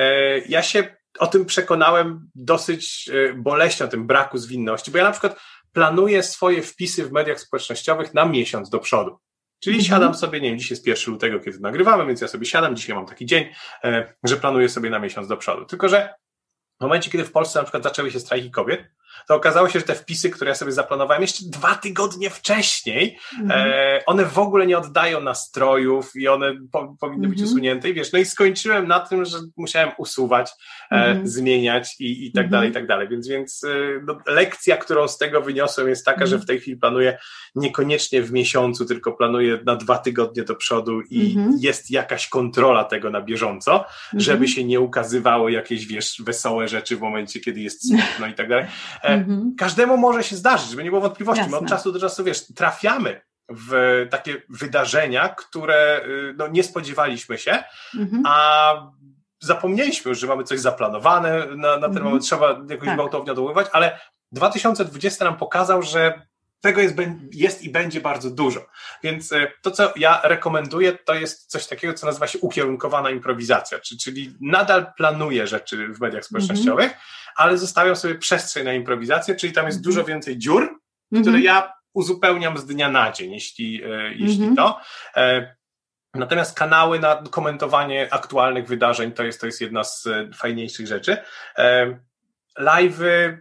Ja się o tym przekonałem dosyć boleśnie, o tym braku zwinności, bo ja na przykład planuję swoje wpisy w mediach społecznościowych na miesiąc do przodu. Czyli mhm. siadam sobie, nie wiem, dzisiaj jest pierwszego lutego, kiedy nagrywamy, więc ja sobie siadam, dzisiaj mam taki dzień, że planuję sobie na miesiąc do przodu. Tylko że w momencie, kiedy w Polsce na przykład zaczęły się strajki kobiet, to okazało się, że te wpisy, które ja sobie zaplanowałem jeszcze dwa tygodnie wcześniej, mm-hmm. e, one w ogóle nie oddają nastrojów i one po, powinny mm-hmm. być usunięte. I wiesz, no i skończyłem na tym, że musiałem usuwać, e, mm-hmm. zmieniać i, i tak mm-hmm. dalej, i tak dalej. Więc, więc e, no, lekcja, którą z tego wyniosłem, jest taka, mm-hmm. że w tej chwili planuję niekoniecznie w miesiącu, tylko planuję na dwa tygodnie do przodu i mm-hmm. jest jakaś kontrola tego na bieżąco, mm-hmm. żeby się nie ukazywało jakieś, wiesz, wesołe rzeczy w momencie, kiedy jest smutno i tak dalej. E, mm-hmm. Każdemu może się zdarzyć, żeby nie było wątpliwości. Jasne. My od czasu do czasu, wiesz, trafiamy w takie wydarzenia, które no, nie spodziewaliśmy się, mm-hmm. a zapomnieliśmy już, że mamy coś zaplanowane na, na ten mm-hmm. moment, trzeba jakoś tak. gwałtownie odwoływać, ale dwa tysiące dwudziesty nam pokazał, że tego jest, jest i będzie bardzo dużo. Więc to, co ja rekomenduję, to jest coś takiego, co nazywa się ukierunkowana improwizacja, czyli nadal planuję rzeczy w mediach społecznościowych, mm-hmm. ale zostawiam sobie przestrzeń na improwizację, czyli tam jest mm-hmm. dużo więcej dziur, mm-hmm. które ja uzupełniam z dnia na dzień, jeśli, e, jeśli mm-hmm. to. E, natomiast kanały na komentowanie aktualnych wydarzeń to jest, to jest jedna z fajniejszych rzeczy. E, live'y,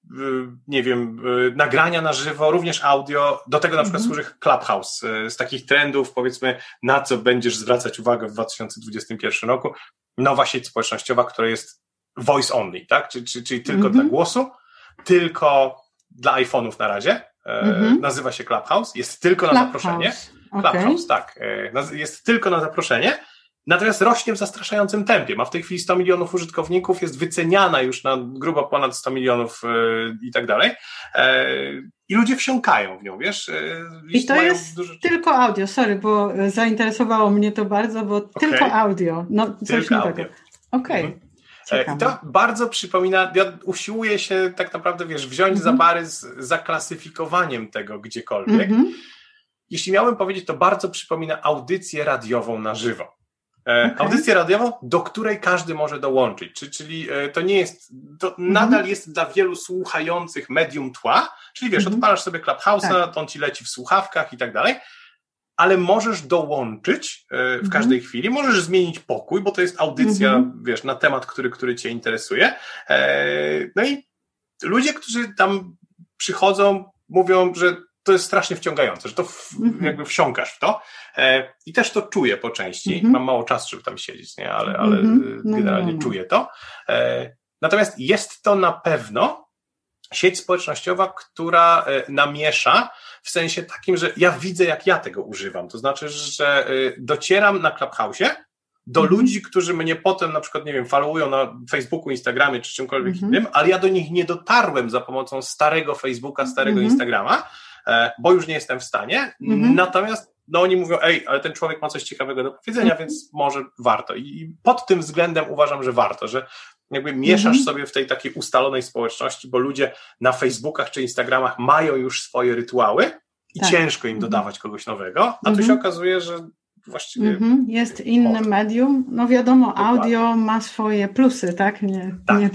nie wiem, nagrania na żywo, również audio, do tego na przykład mm-hmm. służy Clubhouse, z takich trendów, powiedzmy, na co będziesz zwracać uwagę w dwa tysiące dwudziestym pierwszym roku. Nowa sieć społecznościowa, która jest voice only, tak? Czyli, czyli, czyli tylko mm-hmm. dla głosu, tylko dla iPhone'ów na razie. Mm-hmm. Nazywa się Clubhouse, jest tylko Clubhouse. na zaproszenie. Okay. Clubhouse, tak. Jest tylko na zaproszenie. Natomiast rośnie w zastraszającym tempie. Ma w tej chwili sto milionów użytkowników, jest wyceniana już na grubo ponad sto milionów yy, i tak dalej. Yy, I ludzie wsiąkają w nią, wiesz? Yy, I to jest dużo... tylko audio, sorry, bo zainteresowało mnie to bardzo, bo okay. tylko audio. No, coś tylko audio. Okej. Okay. Mhm. I to bardzo przypomina, ja usiłuję się tak naprawdę, wiesz, wziąć mhm. za bary z zaklasyfikowaniem tego gdziekolwiek. Mhm. Jeśli miałbym powiedzieć, to bardzo przypomina audycję radiową na żywo. Okay. Audycję radiową, do której każdy może dołączyć, czyli, czyli to nie jest, to mm-hmm. nadal jest dla wielu słuchających medium tła, czyli wiesz, mm-hmm. odpalasz sobie Clubhouse'a, tak. on ci leci w słuchawkach i tak dalej, ale możesz dołączyć w mm-hmm. każdej chwili, możesz zmienić pokój, bo to jest audycja, mm-hmm. wiesz, na temat, który, który cię interesuje, no i ludzie, którzy tam przychodzą, mówią, że to jest strasznie wciągające, że to w, mm-hmm. jakby wsiąkasz w to e, i też to czuję po części. Mm-hmm. Mam mało czasu, żeby tam siedzieć, nie? Ale, ale mm-hmm. generalnie no, no, no. czuję to. E, natomiast jest to na pewno sieć społecznościowa, która e, namiesza w sensie takim, że ja widzę, jak ja tego używam. To znaczy, że e, docieram na Clubhouse'ie do mm-hmm. ludzi, którzy mnie potem na przykład, nie wiem, followują na Facebooku, Instagramie czy czymkolwiek mm-hmm. innym, ale ja do nich nie dotarłem za pomocą starego Facebooka, starego mm-hmm. Instagrama, bo już nie jestem w stanie, mm-hmm. natomiast no oni mówią, ej, ale ten człowiek ma coś ciekawego do powiedzenia, mm-hmm. więc może warto. I pod tym względem uważam, że warto, że jakby mieszasz mm-hmm. sobie w tej takiej ustalonej społeczności, bo ludzie na Facebookach czy Instagramach mają już swoje rytuały i tak. ciężko im dodawać mm-hmm. kogoś nowego, a mm-hmm. tu się okazuje, że właściwie... Mm-hmm. Jest inne o, medium, no wiadomo, dokładnie. Audio ma swoje plusy, tak? Nie, tak. nie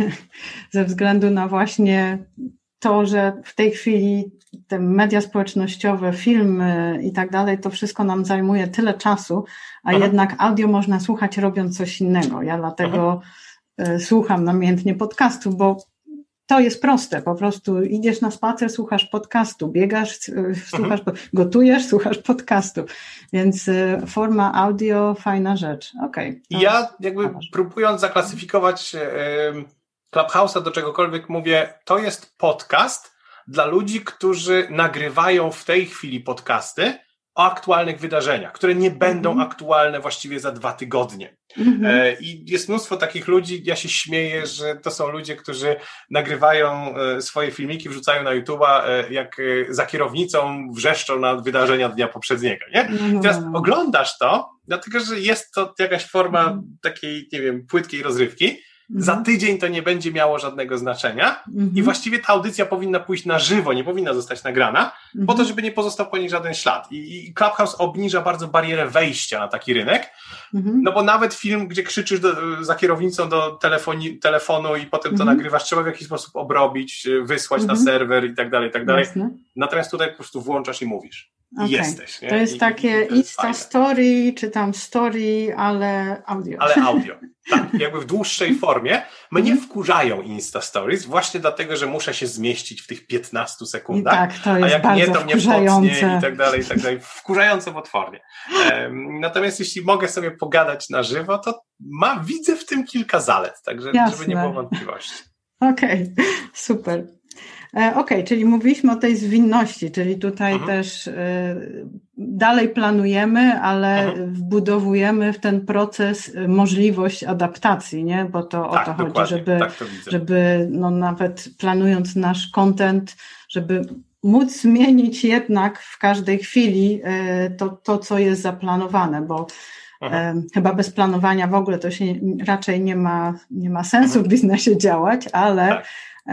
ze względu na właśnie to, że w tej chwili te media społecznościowe, filmy i tak dalej, to wszystko nam zajmuje tyle czasu, a Aha. jednak audio można słuchać robiąc coś innego. Ja dlatego Aha. słucham namiętnie podcastu, bo to jest proste, po prostu idziesz na spacer, słuchasz podcastu, biegasz, słuchasz, mhm. gotujesz, słuchasz podcastu, więc forma audio, fajna rzecz. Okej. Okay, ja jakby zobacz. próbując zaklasyfikować yy, Clubhouse'a do czegokolwiek mówię, to jest podcast dla ludzi, którzy nagrywają w tej chwili podcasty o aktualnych wydarzeniach, które nie będą mm-hmm. aktualne właściwie za dwa tygodnie. Mm-hmm. E, I jest mnóstwo takich ludzi, ja się śmieję, że to są ludzie, którzy nagrywają e, swoje filmiki, wrzucają na YouTube'a, e, jak e, za kierownicą wrzeszczą na wydarzenia dnia poprzedniego, nie? Mm-hmm. Teraz oglądasz to, dlatego że jest to jakaś forma mm-hmm. takiej, nie wiem, płytkiej rozrywki. Mhm. Za tydzień to nie będzie miało żadnego znaczenia mhm. i właściwie ta audycja powinna pójść na żywo, nie powinna zostać nagrana, mhm. po to, żeby nie pozostał po niej żaden ślad. I, i Clubhouse obniża bardzo barierę wejścia na taki rynek, mhm. no bo nawet film, gdzie krzyczysz do, za kierownicą do telefoni, telefonu i potem mhm. to nagrywasz, trzeba w jakiś sposób obrobić, wysłać mhm. na serwer i tak dalej, i tak dalej. Jasne. Natomiast tutaj po prostu włączasz i mówisz. Okay. Jesteś. Nie? To jest I, takie i to jest Insta fajne. Story, czy tam story, ale audio. Ale audio. Tak, jakby w dłuższej formie. Mnie mm. wkurzają Insta Stories właśnie dlatego, że muszę się zmieścić w tych piętnastu sekundach. I tak, to jest a jak bardzo nie, to mnie potnie i tak dalej, i tak dalej. Wkurzająco potwornie. Um, natomiast jeśli mogę sobie pogadać na żywo, to ma, widzę w tym kilka zalet, także Jasne. żeby nie było wątpliwości. Okej, okay. Super. Okej, okay, czyli mówiliśmy o tej zwinności, czyli tutaj mhm. też y, dalej planujemy, ale mhm. wbudowujemy w ten proces możliwość adaptacji, nie? Bo to tak, o to chodzi, żeby, tak to żeby no nawet planując nasz content, żeby móc zmienić jednak w każdej chwili y, to, to, co jest zaplanowane, bo mhm. y, chyba bez planowania w ogóle to się raczej nie ma, nie ma sensu mhm. w biznesie działać, ale tak.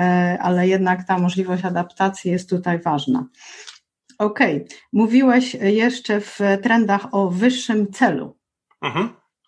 ale jednak ta możliwość adaptacji jest tutaj ważna. Okej, okay. Mówiłeś jeszcze w trendach o wyższym celu. Mhm.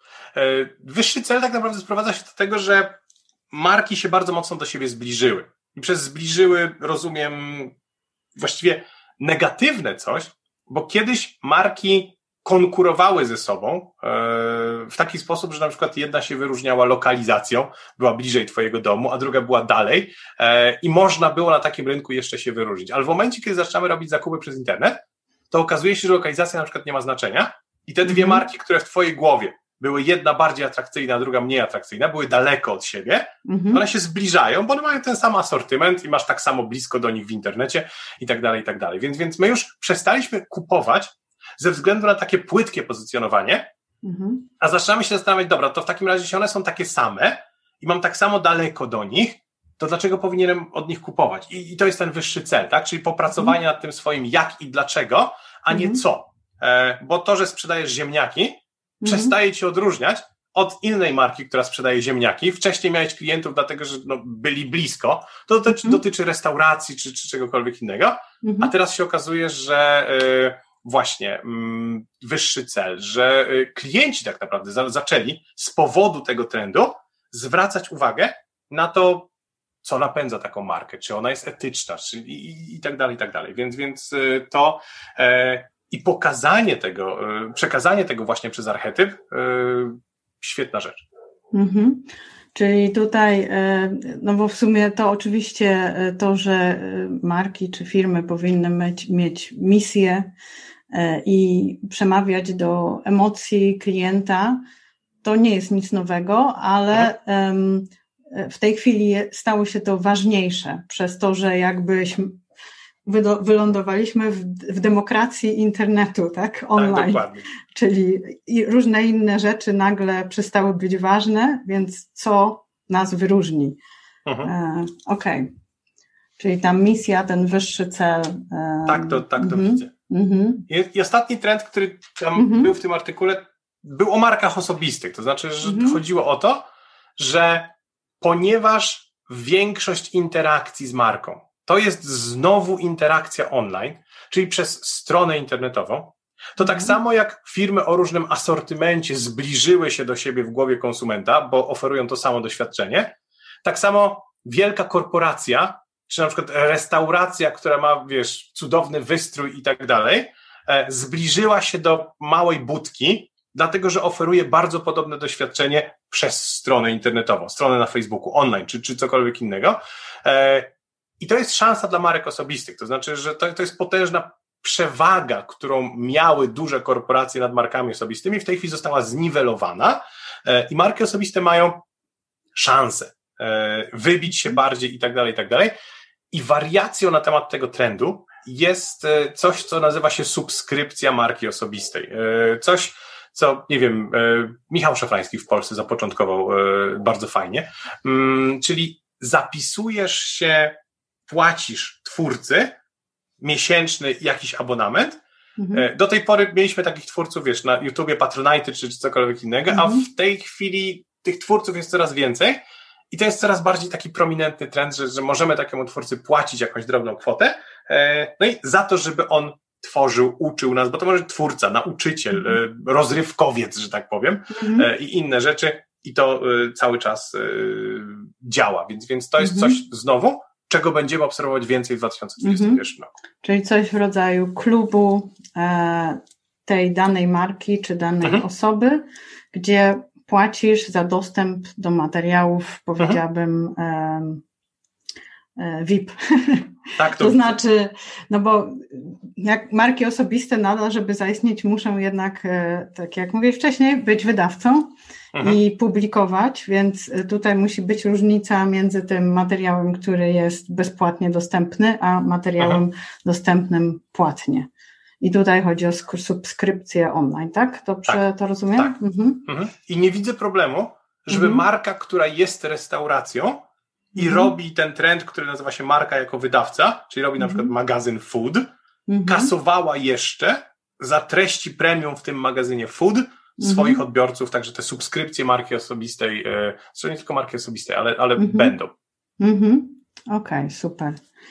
Wyższy cel tak naprawdę sprowadza się do tego, że marki się bardzo mocno do siebie zbliżyły. I przez zbliżyły rozumiem właściwie negatywne coś, bo kiedyś marki konkurowały ze sobą w taki sposób, że na przykład jedna się wyróżniała lokalizacją, była bliżej twojego domu, a druga była dalej i można było na takim rynku jeszcze się wyróżnić. Ale w momencie, kiedy zaczynamy robić zakupy przez internet, to okazuje się, że lokalizacja na przykład nie ma znaczenia i te dwie marki, które w twojej głowie były jedna bardziej atrakcyjna, a druga mniej atrakcyjna, były daleko od siebie, mhm. one się zbliżają, bo one mają ten sam asortyment i masz tak samo blisko do nich w internecie i tak dalej, i tak dalej. Więc, więc my już przestaliśmy kupować ze względu na takie płytkie pozycjonowanie, mhm. a zaczynamy się zastanawiać, dobra, to w takim razie, jeśli one są takie same i mam tak samo daleko do nich, to dlaczego powinienem od nich kupować? I, i to jest ten wyższy cel, tak? Czyli popracowanie mhm. nad tym swoim jak i dlaczego, a nie mhm. co. E, bo to, że sprzedajesz ziemniaki, mhm. przestaje ci odróżniać od innej marki, która sprzedaje ziemniaki. Wcześniej miałeś klientów, dlatego że no, byli blisko. To dotyczy, mhm. dotyczy restauracji czy, czy czegokolwiek innego. Mhm. A teraz się okazuje, że y, właśnie y, wyższy cel, że y, klienci tak naprawdę za, zaczęli z powodu tego trendu zwracać uwagę na to, co napędza taką markę, czy ona jest etyczna, czy, i, i, i tak dalej, i tak dalej. Więc, więc y, to y, i pokazanie tego, y, przekazanie tego właśnie przez archetyp, y, świetna rzecz. Mhm. Czyli tutaj, no bo w sumie to oczywiście to, że marki czy firmy powinny mieć, mieć misję i przemawiać do emocji klienta, to nie jest nic nowego, ale w tej chwili stało się to ważniejsze przez to, że jakbyśmy wylądowaliśmy w, w demokracji internetu, tak, online, tak, dokładnie. Czyli różne inne rzeczy nagle przestały być ważne, więc co nas wyróżni? Mhm. E, Okej, okay. Czyli ta misja, ten wyższy cel. E, tak to, tak to mm-hmm, widzę. Mm-hmm. I, I ostatni trend, który tam mm-hmm. był w tym artykule, był o markach osobistych, to znaczy, że mm-hmm. chodziło o to, że ponieważ większość interakcji z marką to jest znowu interakcja online, czyli przez stronę internetową, to tak mhm. samo jak firmy o różnym asortymencie zbliżyły się do siebie w głowie konsumenta, bo oferują to samo doświadczenie, tak samo wielka korporacja, czy na przykład restauracja, która ma, wiesz, cudowny wystrój i tak dalej, zbliżyła się do małej budki, dlatego że oferuje bardzo podobne doświadczenie przez stronę internetową, stronę na Facebooku, online, czy, czy cokolwiek innego. I to jest szansa dla marek osobistych, to znaczy, że to, to jest potężna przewaga, którą miały duże korporacje nad markami osobistymi, w tej chwili została zniwelowana i marki osobiste mają szansę wybić się bardziej i tak dalej, i tak dalej. I wariacją na temat tego trendu jest coś, co nazywa się subskrypcja marki osobistej. Coś, co, nie wiem, Michał Szafrański w Polsce zapoczątkował bardzo fajnie, czyli zapisujesz się, płacisz twórcy miesięczny jakiś abonament. Mhm. Do tej pory mieliśmy takich twórców, wiesz, na YouTubie Patronite czy cokolwiek innego, mhm. a w tej chwili tych twórców jest coraz więcej i to jest coraz bardziej taki prominentny trend, że, że możemy takiemu twórcy płacić jakąś drobną kwotę, no i za to, żeby on tworzył, uczył nas, bo to może twórca, nauczyciel, mhm. rozrywkowiec, że tak powiem, mhm. i inne rzeczy i to cały czas działa, więc, więc to jest mhm. coś znowu, czego będziemy obserwować więcej w dwa tysiące dwudziestym pierwszym roku. Czyli coś w rodzaju klubu e, tej danej marki czy danej mhm. osoby, gdzie płacisz za dostęp do materiałów, powiedziałabym, mhm. e, e, V I P. Tak, to, to znaczy, no bo jak marki osobiste nadal, żeby zaistnieć, muszą jednak, e, tak jak mówię wcześniej, być wydawcą mhm. i publikować, więc tutaj musi być różnica między tym materiałem, który jest bezpłatnie dostępny, a materiałem mhm. dostępnym płatnie. I tutaj chodzi o subskrypcję online, tak? Dobrze tak, to rozumiem? Tak. Mhm. Mhm. I nie widzę problemu, żeby mhm. marka, która jest restauracją i mhm. robi ten trend, który nazywa się marka jako wydawca, czyli robi mhm. na przykład magazyn food, mhm. kasowała jeszcze za treści premium w tym magazynie food swoich mhm. odbiorców, także te subskrypcje marki osobistej, to nie tylko marki osobistej, ale, ale mhm. będą. Mhm. Okej, okay, super.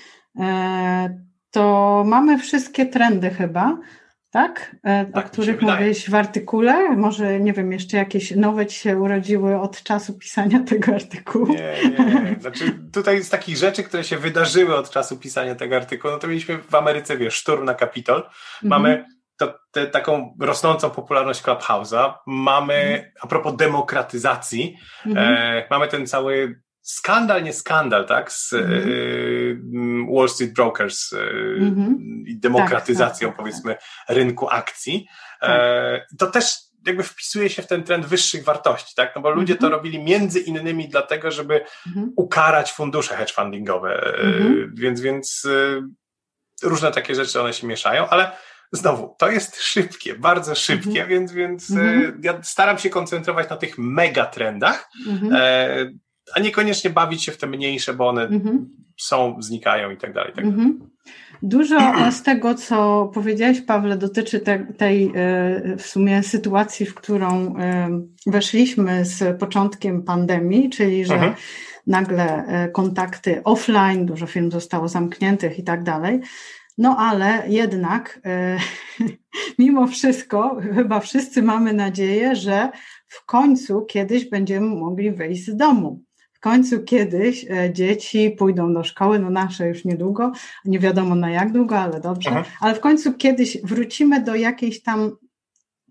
E, to mamy wszystkie trendy chyba, tak? E, tak o których mówiłeś w artykule. Może, nie wiem, jeszcze jakieś nowe ci się urodziły od czasu pisania tego artykułu? Nie, nie. Znaczy tutaj z takich rzeczy, które się wydarzyły od czasu pisania tego artykułu, no to mieliśmy w Ameryce, wiesz, szturm na Kapitol. Mhm. Mamy to, te, taką rosnącą popularność Clubhouse'a. Mamy, mhm. a propos demokratyzacji, mhm. e, mamy ten cały skandal, nie skandal, tak, z mhm. e, Wall Street Brokers e, mhm. i demokratyzacją, tak, tak, powiedzmy, tak. rynku akcji. Tak. E, to też jakby wpisuje się w ten trend wyższych wartości, tak, no bo ludzie mhm. to robili między innymi dlatego, żeby mhm. ukarać fundusze hedge fundingowe, mhm. e, więc, więc e, różne takie rzeczy, one się mieszają, ale znowu, to jest szybkie, bardzo szybkie, mhm. więc, więc mm-hmm. e, ja staram się koncentrować na tych megatrendach, mm-hmm. e, a niekoniecznie bawić się w te mniejsze, bo one mm-hmm. są, znikają i tak dalej. I tak dalej. Mm-hmm. Dużo z tego, co powiedziałeś, Pawle, dotyczy te, tej e, w sumie sytuacji, w którą e, weszliśmy z początkiem pandemii, czyli że mm-hmm. nagle e, kontakty offline, dużo firm zostało zamkniętych i tak dalej. No ale jednak e, mimo wszystko chyba wszyscy mamy nadzieję, że w końcu kiedyś będziemy mogli wyjść z domu. W końcu kiedyś e, dzieci pójdą do szkoły, no nasze już niedługo, nie wiadomo na jak długo, ale dobrze, Aha. ale w końcu kiedyś wrócimy do jakiejś tam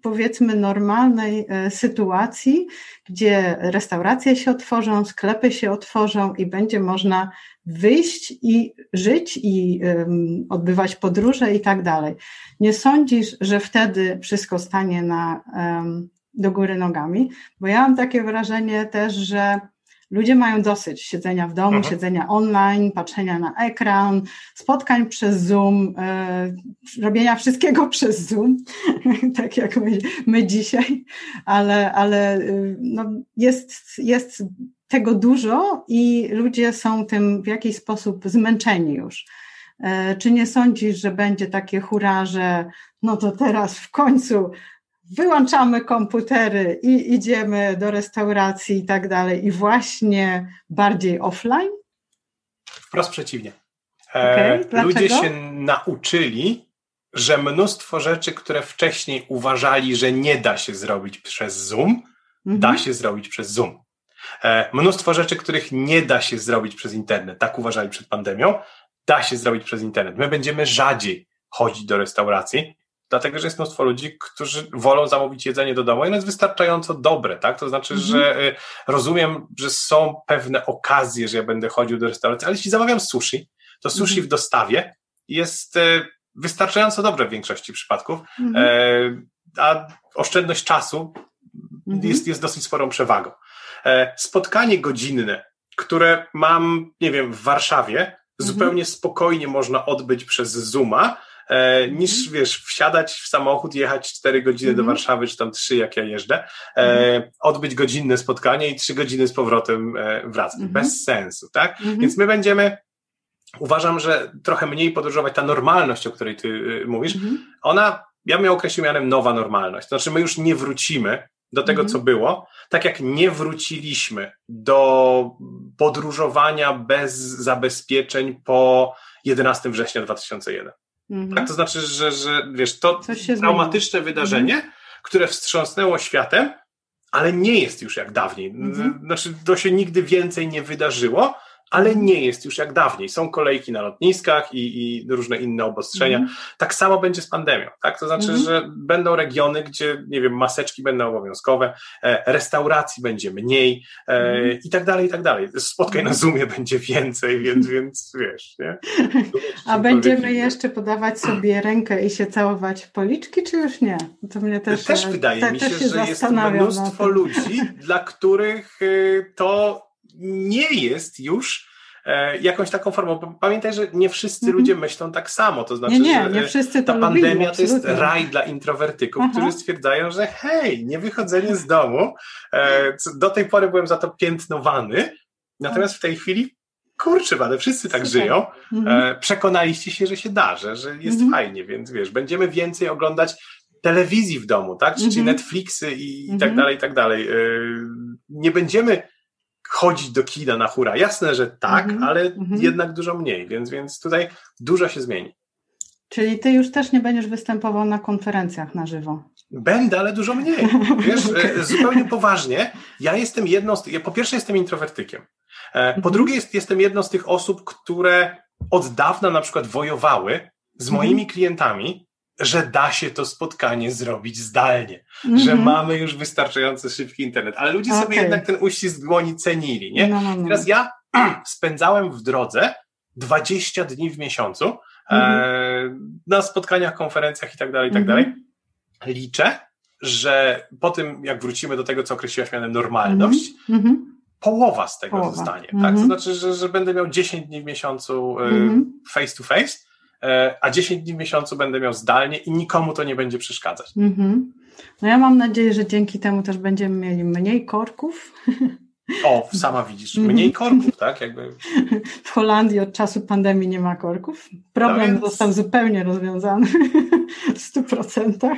powiedzmy normalnej sytuacji, gdzie restauracje się otworzą, sklepy się otworzą i będzie można wyjść i żyć i um, odbywać podróże i tak dalej. Nie sądzisz, że wtedy wszystko stanie na, um, do góry nogami? Bo ja mam takie wrażenie też, że ludzie mają dosyć siedzenia w domu, mhm. siedzenia online, patrzenia na ekran, spotkań przez Zoom, e, robienia wszystkiego przez Zoom, tak jak my, my dzisiaj, ale, ale no jest, jest tego dużo i ludzie są tym w jakiś sposób zmęczeni już. E, czy nie sądzisz, że będzie takie hurra, że no to teraz w końcu wyłączamy komputery i idziemy do restauracji i tak dalej i właśnie bardziej offline? Wprost przeciwnie. E, okay, ludzie się nauczyli, że mnóstwo rzeczy, które wcześniej uważali, że nie da się zrobić przez Zoom, mm-hmm. da się zrobić przez Zoom. E, mnóstwo rzeczy, których nie da się zrobić przez internet, tak uważali przed pandemią, da się zrobić przez internet. My będziemy rzadziej chodzić do restauracji, dlatego, że jest mnóstwo ludzi, którzy wolą zamówić jedzenie do domu i ono jest wystarczająco dobre, tak? To znaczy, mhm. że y, rozumiem, że są pewne okazje, że ja będę chodził do restauracji, ale jeśli zamawiam sushi, to sushi mhm. w dostawie jest y, wystarczająco dobre w większości przypadków, mhm. y, a oszczędność czasu mhm. jest, jest dosyć sporą przewagą. E, spotkanie godzinne, które mam, nie wiem, w Warszawie, mhm. zupełnie spokojnie można odbyć przez Zooma, E, niż, wiesz, wsiadać w samochód, jechać cztery godziny mm-hmm. do Warszawy, czy tam trzy, jak ja jeżdżę, e, mm-hmm. odbyć godzinne spotkanie i trzy godziny z powrotem e, wracać. Mm-hmm. Bez sensu, tak? Mm-hmm. Więc my będziemy, uważam, że trochę mniej podróżować. Ta normalność, o której ty y, mówisz, mm-hmm. ona, ja bym ją określił mianem nowa normalność. To znaczy, my już nie wrócimy do tego, mm-hmm. co było, tak jak nie wróciliśmy do podróżowania bez zabezpieczeń po jedenastego września dwa tysiące pierwszego. Mhm. Tak, to znaczy, że, że wiesz, to traumatyczne zmieni. wydarzenie, mhm. które wstrząsnęło światem, ale nie jest już jak dawniej. Mhm. Znaczy, to się nigdy więcej nie wydarzyło, ale nie jest już jak dawniej. Są kolejki na lotniskach i, i różne inne obostrzenia. Mhm. Tak samo będzie z pandemią, tak? To znaczy, mhm. że będą regiony, gdzie, nie wiem, maseczki będą obowiązkowe, e, restauracji będzie mniej e, mhm. i tak dalej, i tak dalej. Spotkań mhm. na Zoomie będzie więcej, więc, więc wiesz, nie? A będziemy jeszcze podawać sobie rękę i się całować w policzki, czy już nie? To mnie też, też wydaje te, mi się, też się że jest mnóstwo ludzi, dla których y, to nie jest już e, jakąś taką formą. Pamiętaj, że nie wszyscy mm-hmm. ludzie myślą tak samo. To znaczy, nie, nie, że nie wszyscy ta to pandemia lubili, to jest raj dla introwertyków, Aha. którzy stwierdzają, że hej, nie wychodzenie z domu. E, do tej pory byłem za to piętnowany, natomiast w tej chwili kurczę, ale wszyscy tak Super. żyją. Mm-hmm. E, przekonaliście się, że się da, że, że jest mm-hmm. fajnie, więc wiesz, będziemy więcej oglądać telewizji w domu, tak? Czy, mm-hmm. czy Netflixy i, i mm-hmm. tak dalej, i tak dalej. E, nie będziemy chodzić do kina na hura. Jasne, że tak, mm-hmm. ale mm-hmm. jednak dużo mniej, więc, więc tutaj dużo się zmieni. Czyli ty już też nie będziesz występował na konferencjach na żywo? Będę, ale dużo mniej. Wiesz, okay. zupełnie poważnie, ja jestem jedną z tych, ja po pierwsze jestem introwertykiem, po mm-hmm. drugie jest, jestem jedną z tych osób, które od dawna na przykład wojowały z moimi mm-hmm. klientami, że da się to spotkanie zrobić zdalnie, mm-hmm. że mamy już wystarczająco szybki internet, ale ludzie okay. sobie jednak ten uścisk dłoni cenili, nie? No, no, no. Teraz ja spędzałem w drodze dwadzieścia dni w miesiącu mm-hmm. e, na spotkaniach, konferencjach i tak dalej, i tak dalej. Liczę, że po tym, jak wrócimy do tego, co określiłaś mianem normalność, mm-hmm. połowa z tego połowa. zostanie, mm-hmm. tak? To znaczy, że, że będę miał dziesięć dni w miesiącu e, mm-hmm. face to face, a dziesięć dni w miesiącu będę miał zdalnie i nikomu to nie będzie przeszkadzać. Mm-hmm. No ja mam nadzieję, że dzięki temu też będziemy mieli mniej korków. O, sama widzisz, mniej korków, tak? Jakby... W Holandii od czasu pandemii nie ma korków. Problem no więc... został zupełnie rozwiązany w stu procentach.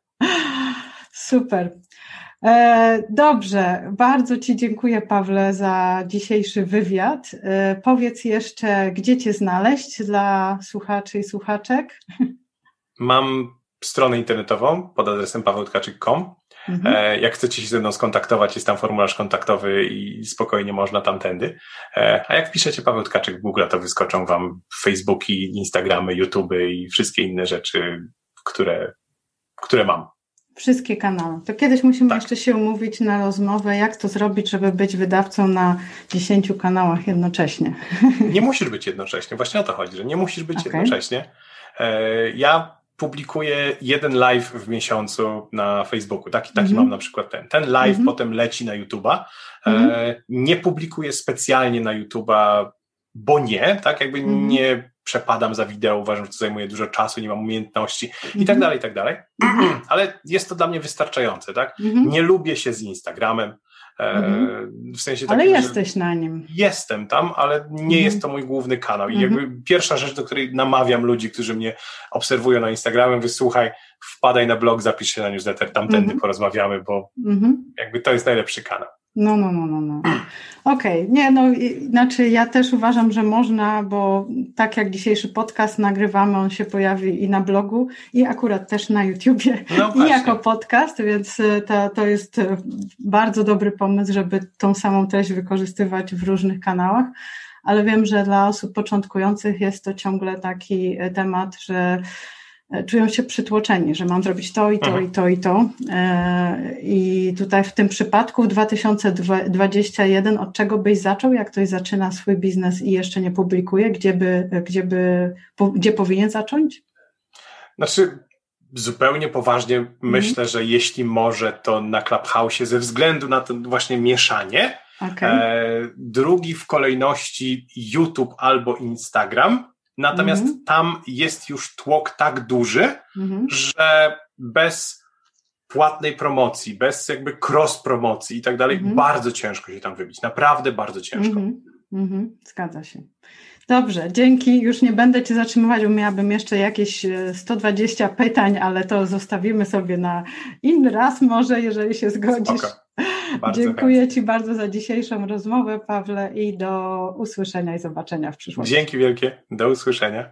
Super. E, dobrze, bardzo Ci dziękuję, Pawle, za dzisiejszy wywiad. E, powiedz jeszcze, gdzie Cię znaleźć dla słuchaczy i słuchaczek? Mam stronę internetową pod adresem paweł tkaczyk kropka com. Mhm. E, jak chcecie się ze mną skontaktować, jest tam formularz kontaktowy i spokojnie można tamtędy. E, a jak piszecie Paweł Tkaczyk w Google, to wyskoczą Wam Facebooki, Instagramy, YouTube'y i wszystkie inne rzeczy, które, które mam. Wszystkie kanały. To kiedyś musimy tak. jeszcze się umówić na rozmowę, jak to zrobić, żeby być wydawcą na dziesięciu kanałach jednocześnie. Nie musisz być jednocześnie. Właśnie o to chodzi, że nie musisz być okay. jednocześnie. Ja publikuję jeden live w miesiącu na Facebooku. Taki, taki mm-hmm. mam na przykład ten. Ten live mm-hmm. potem leci na YouTube'a. Mm-hmm. Nie publikuję specjalnie na YouTube'a, bo nie, tak? Jakby mm-hmm. nie przepadam za wideo, uważam, że to zajmuje dużo czasu, nie mam umiejętności mm-hmm. i tak dalej, i tak dalej. Ale jest to dla mnie wystarczające, tak? Mm-hmm. Nie lubię się z Instagramem. Mm-hmm. W sensie ale takim, jesteś na nim. Jestem tam, ale nie mm-hmm. jest to mój główny kanał. I mm-hmm. jakby pierwsza rzecz, do której namawiam ludzi, którzy mnie obserwują na Instagramie, wysłuchaj, wpadaj na blog, zapisz się na newsletter, tamtędy mm-hmm. porozmawiamy, bo mm-hmm. jakby to jest najlepszy kanał. No, no, no, no, no. Okej, okay. Nie, no, znaczy ja też uważam, że można, bo tak jak dzisiejszy podcast nagrywamy, on się pojawi i na blogu, i akurat też na YouTubie, no i jako podcast, więc to, to jest bardzo dobry pomysł, żeby tą samą treść wykorzystywać w różnych kanałach, ale wiem, że dla osób początkujących jest to ciągle taki temat, że czują się przytłoczeni, że mam zrobić to i to mhm. i to i to. I tutaj w tym przypadku w dwa tysiące dwudziestym pierwszym od czego byś zaczął, jak ktoś zaczyna swój biznes i jeszcze nie publikuje, gdzie by, gdzie by, gdzie powinien zacząć? Znaczy zupełnie poważnie mhm. myślę, że jeśli może, to na Clubhouse ze względu na to właśnie mieszanie. Okay. E, drugi w kolejności YouTube albo Instagram. Natomiast mm-hmm. tam jest już tłok tak duży, mm-hmm. że bez płatnej promocji, bez jakby cross-promocji i tak dalej, mm-hmm. bardzo ciężko się tam wybić. Naprawdę bardzo ciężko. Mm-hmm. Mm-hmm. Zgadza się. Dobrze, dzięki. Już nie będę Cię zatrzymywać, bo miałabym jeszcze jakieś sto dwadzieścia pytań, ale to zostawimy sobie na inny raz może, jeżeli się zgodzisz. Dziękuję chętnie. Ci bardzo za dzisiejszą rozmowę, Pawle, i do usłyszenia i zobaczenia w przyszłości. Dzięki wielkie. Do usłyszenia.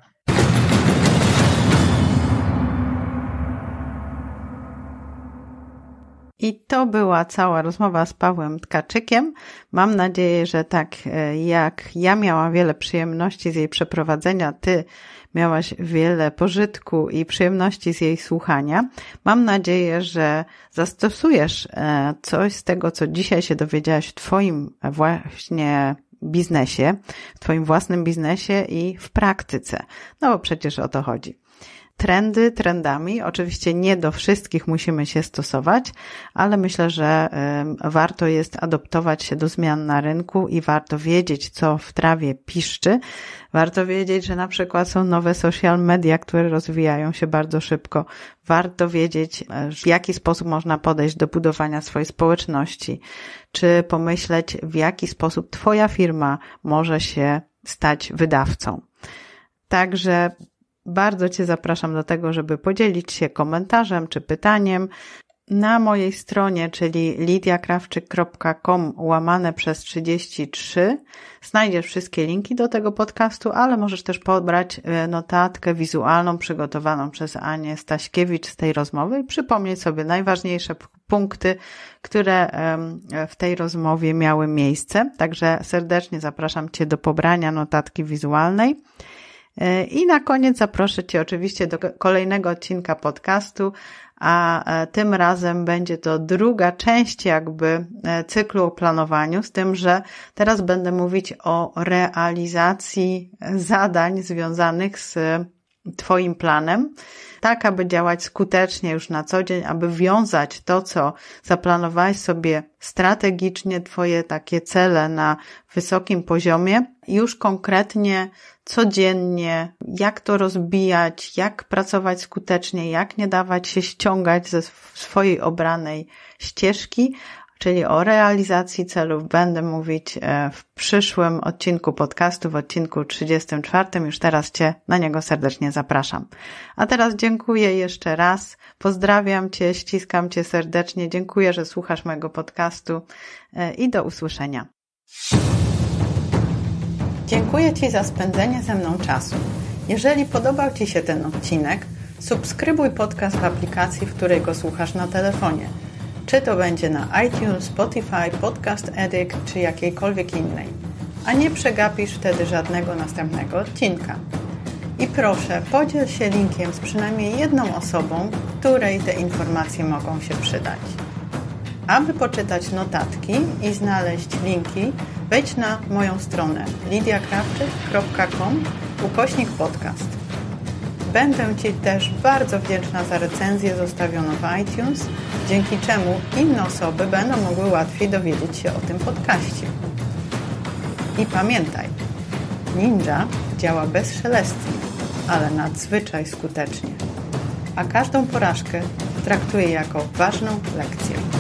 I to była cała rozmowa z Pawłem Tkaczykiem. Mam nadzieję, że tak jak ja miałam wiele przyjemności z jej przeprowadzenia, Ty miałaś wiele pożytku i przyjemności z jej słuchania. Mam nadzieję, że zastosujesz coś z tego, co dzisiaj się dowiedziałaś w Twoim właśnie biznesie, w Twoim własnym biznesie i w praktyce. No bo przecież o to chodzi. Trendy trendami, oczywiście nie do wszystkich musimy się stosować, ale myślę, że y, warto jest adoptować się do zmian na rynku i warto wiedzieć, co w trawie piszczy. Warto wiedzieć, że na przykład są nowe social media, które rozwijają się bardzo szybko. Warto wiedzieć, w jaki sposób można podejść do budowania swojej społeczności, czy pomyśleć, w jaki sposób Twoja firma może się stać wydawcą. Także bardzo Cię zapraszam do tego, żeby podzielić się komentarzem czy pytaniem na mojej stronie, czyli lidiakrawczyk kropka com łamane przez trzydzieści trzy. Znajdziesz wszystkie linki do tego podcastu, ale możesz też pobrać notatkę wizualną przygotowaną przez Anię Staśkiewicz z tej rozmowy i przypomnieć sobie najważniejsze punkty, które w tej rozmowie miały miejsce. Także serdecznie zapraszam Cię do pobrania notatki wizualnej. I na koniec zaproszę Cię oczywiście do kolejnego odcinka podcastu, a tym razem będzie to druga część jakby cyklu o planowaniu, z tym, że teraz będę mówić o realizacji zadań związanych z Twoim planem, tak aby działać skutecznie już na co dzień, aby wiązać to, co zaplanowałeś sobie strategicznie, Twoje takie cele na wysokim poziomie, już konkretnie, codziennie, jak to rozbijać, jak pracować skutecznie, jak nie dawać się ściągać ze swojej obranej ścieżki, czyli o realizacji celów będę mówić w przyszłym odcinku podcastu, w odcinku trzydziestym czwartym. Już teraz Cię na niego serdecznie zapraszam. A teraz dziękuję jeszcze raz, pozdrawiam Cię, ściskam Cię serdecznie, dziękuję, że słuchasz mojego podcastu i do usłyszenia. Dziękuję Ci za spędzenie ze mną czasu. Jeżeli podobał Ci się ten odcinek, subskrybuj podcast w aplikacji, w której go słuchasz na telefonie. Czy to będzie na iTunes, Spotify, Podcast Addict, czy jakiejkolwiek innej. A nie przegapisz wtedy żadnego następnego odcinka. I proszę, podziel się linkiem z przynajmniej jedną osobą, której te informacje mogą się przydać. Aby poczytać notatki i znaleźć linki, wejdź na moją stronę lidia krawczyk kropka com ukośnik podcast. Będę Ci też bardzo wdzięczna za recenzję zostawioną w iTunes, dzięki czemu inne osoby będą mogły łatwiej dowiedzieć się o tym podcaście. I pamiętaj, ninja działa bezszelestnie, ale nadzwyczaj skutecznie, a każdą porażkę traktuje jako ważną lekcję.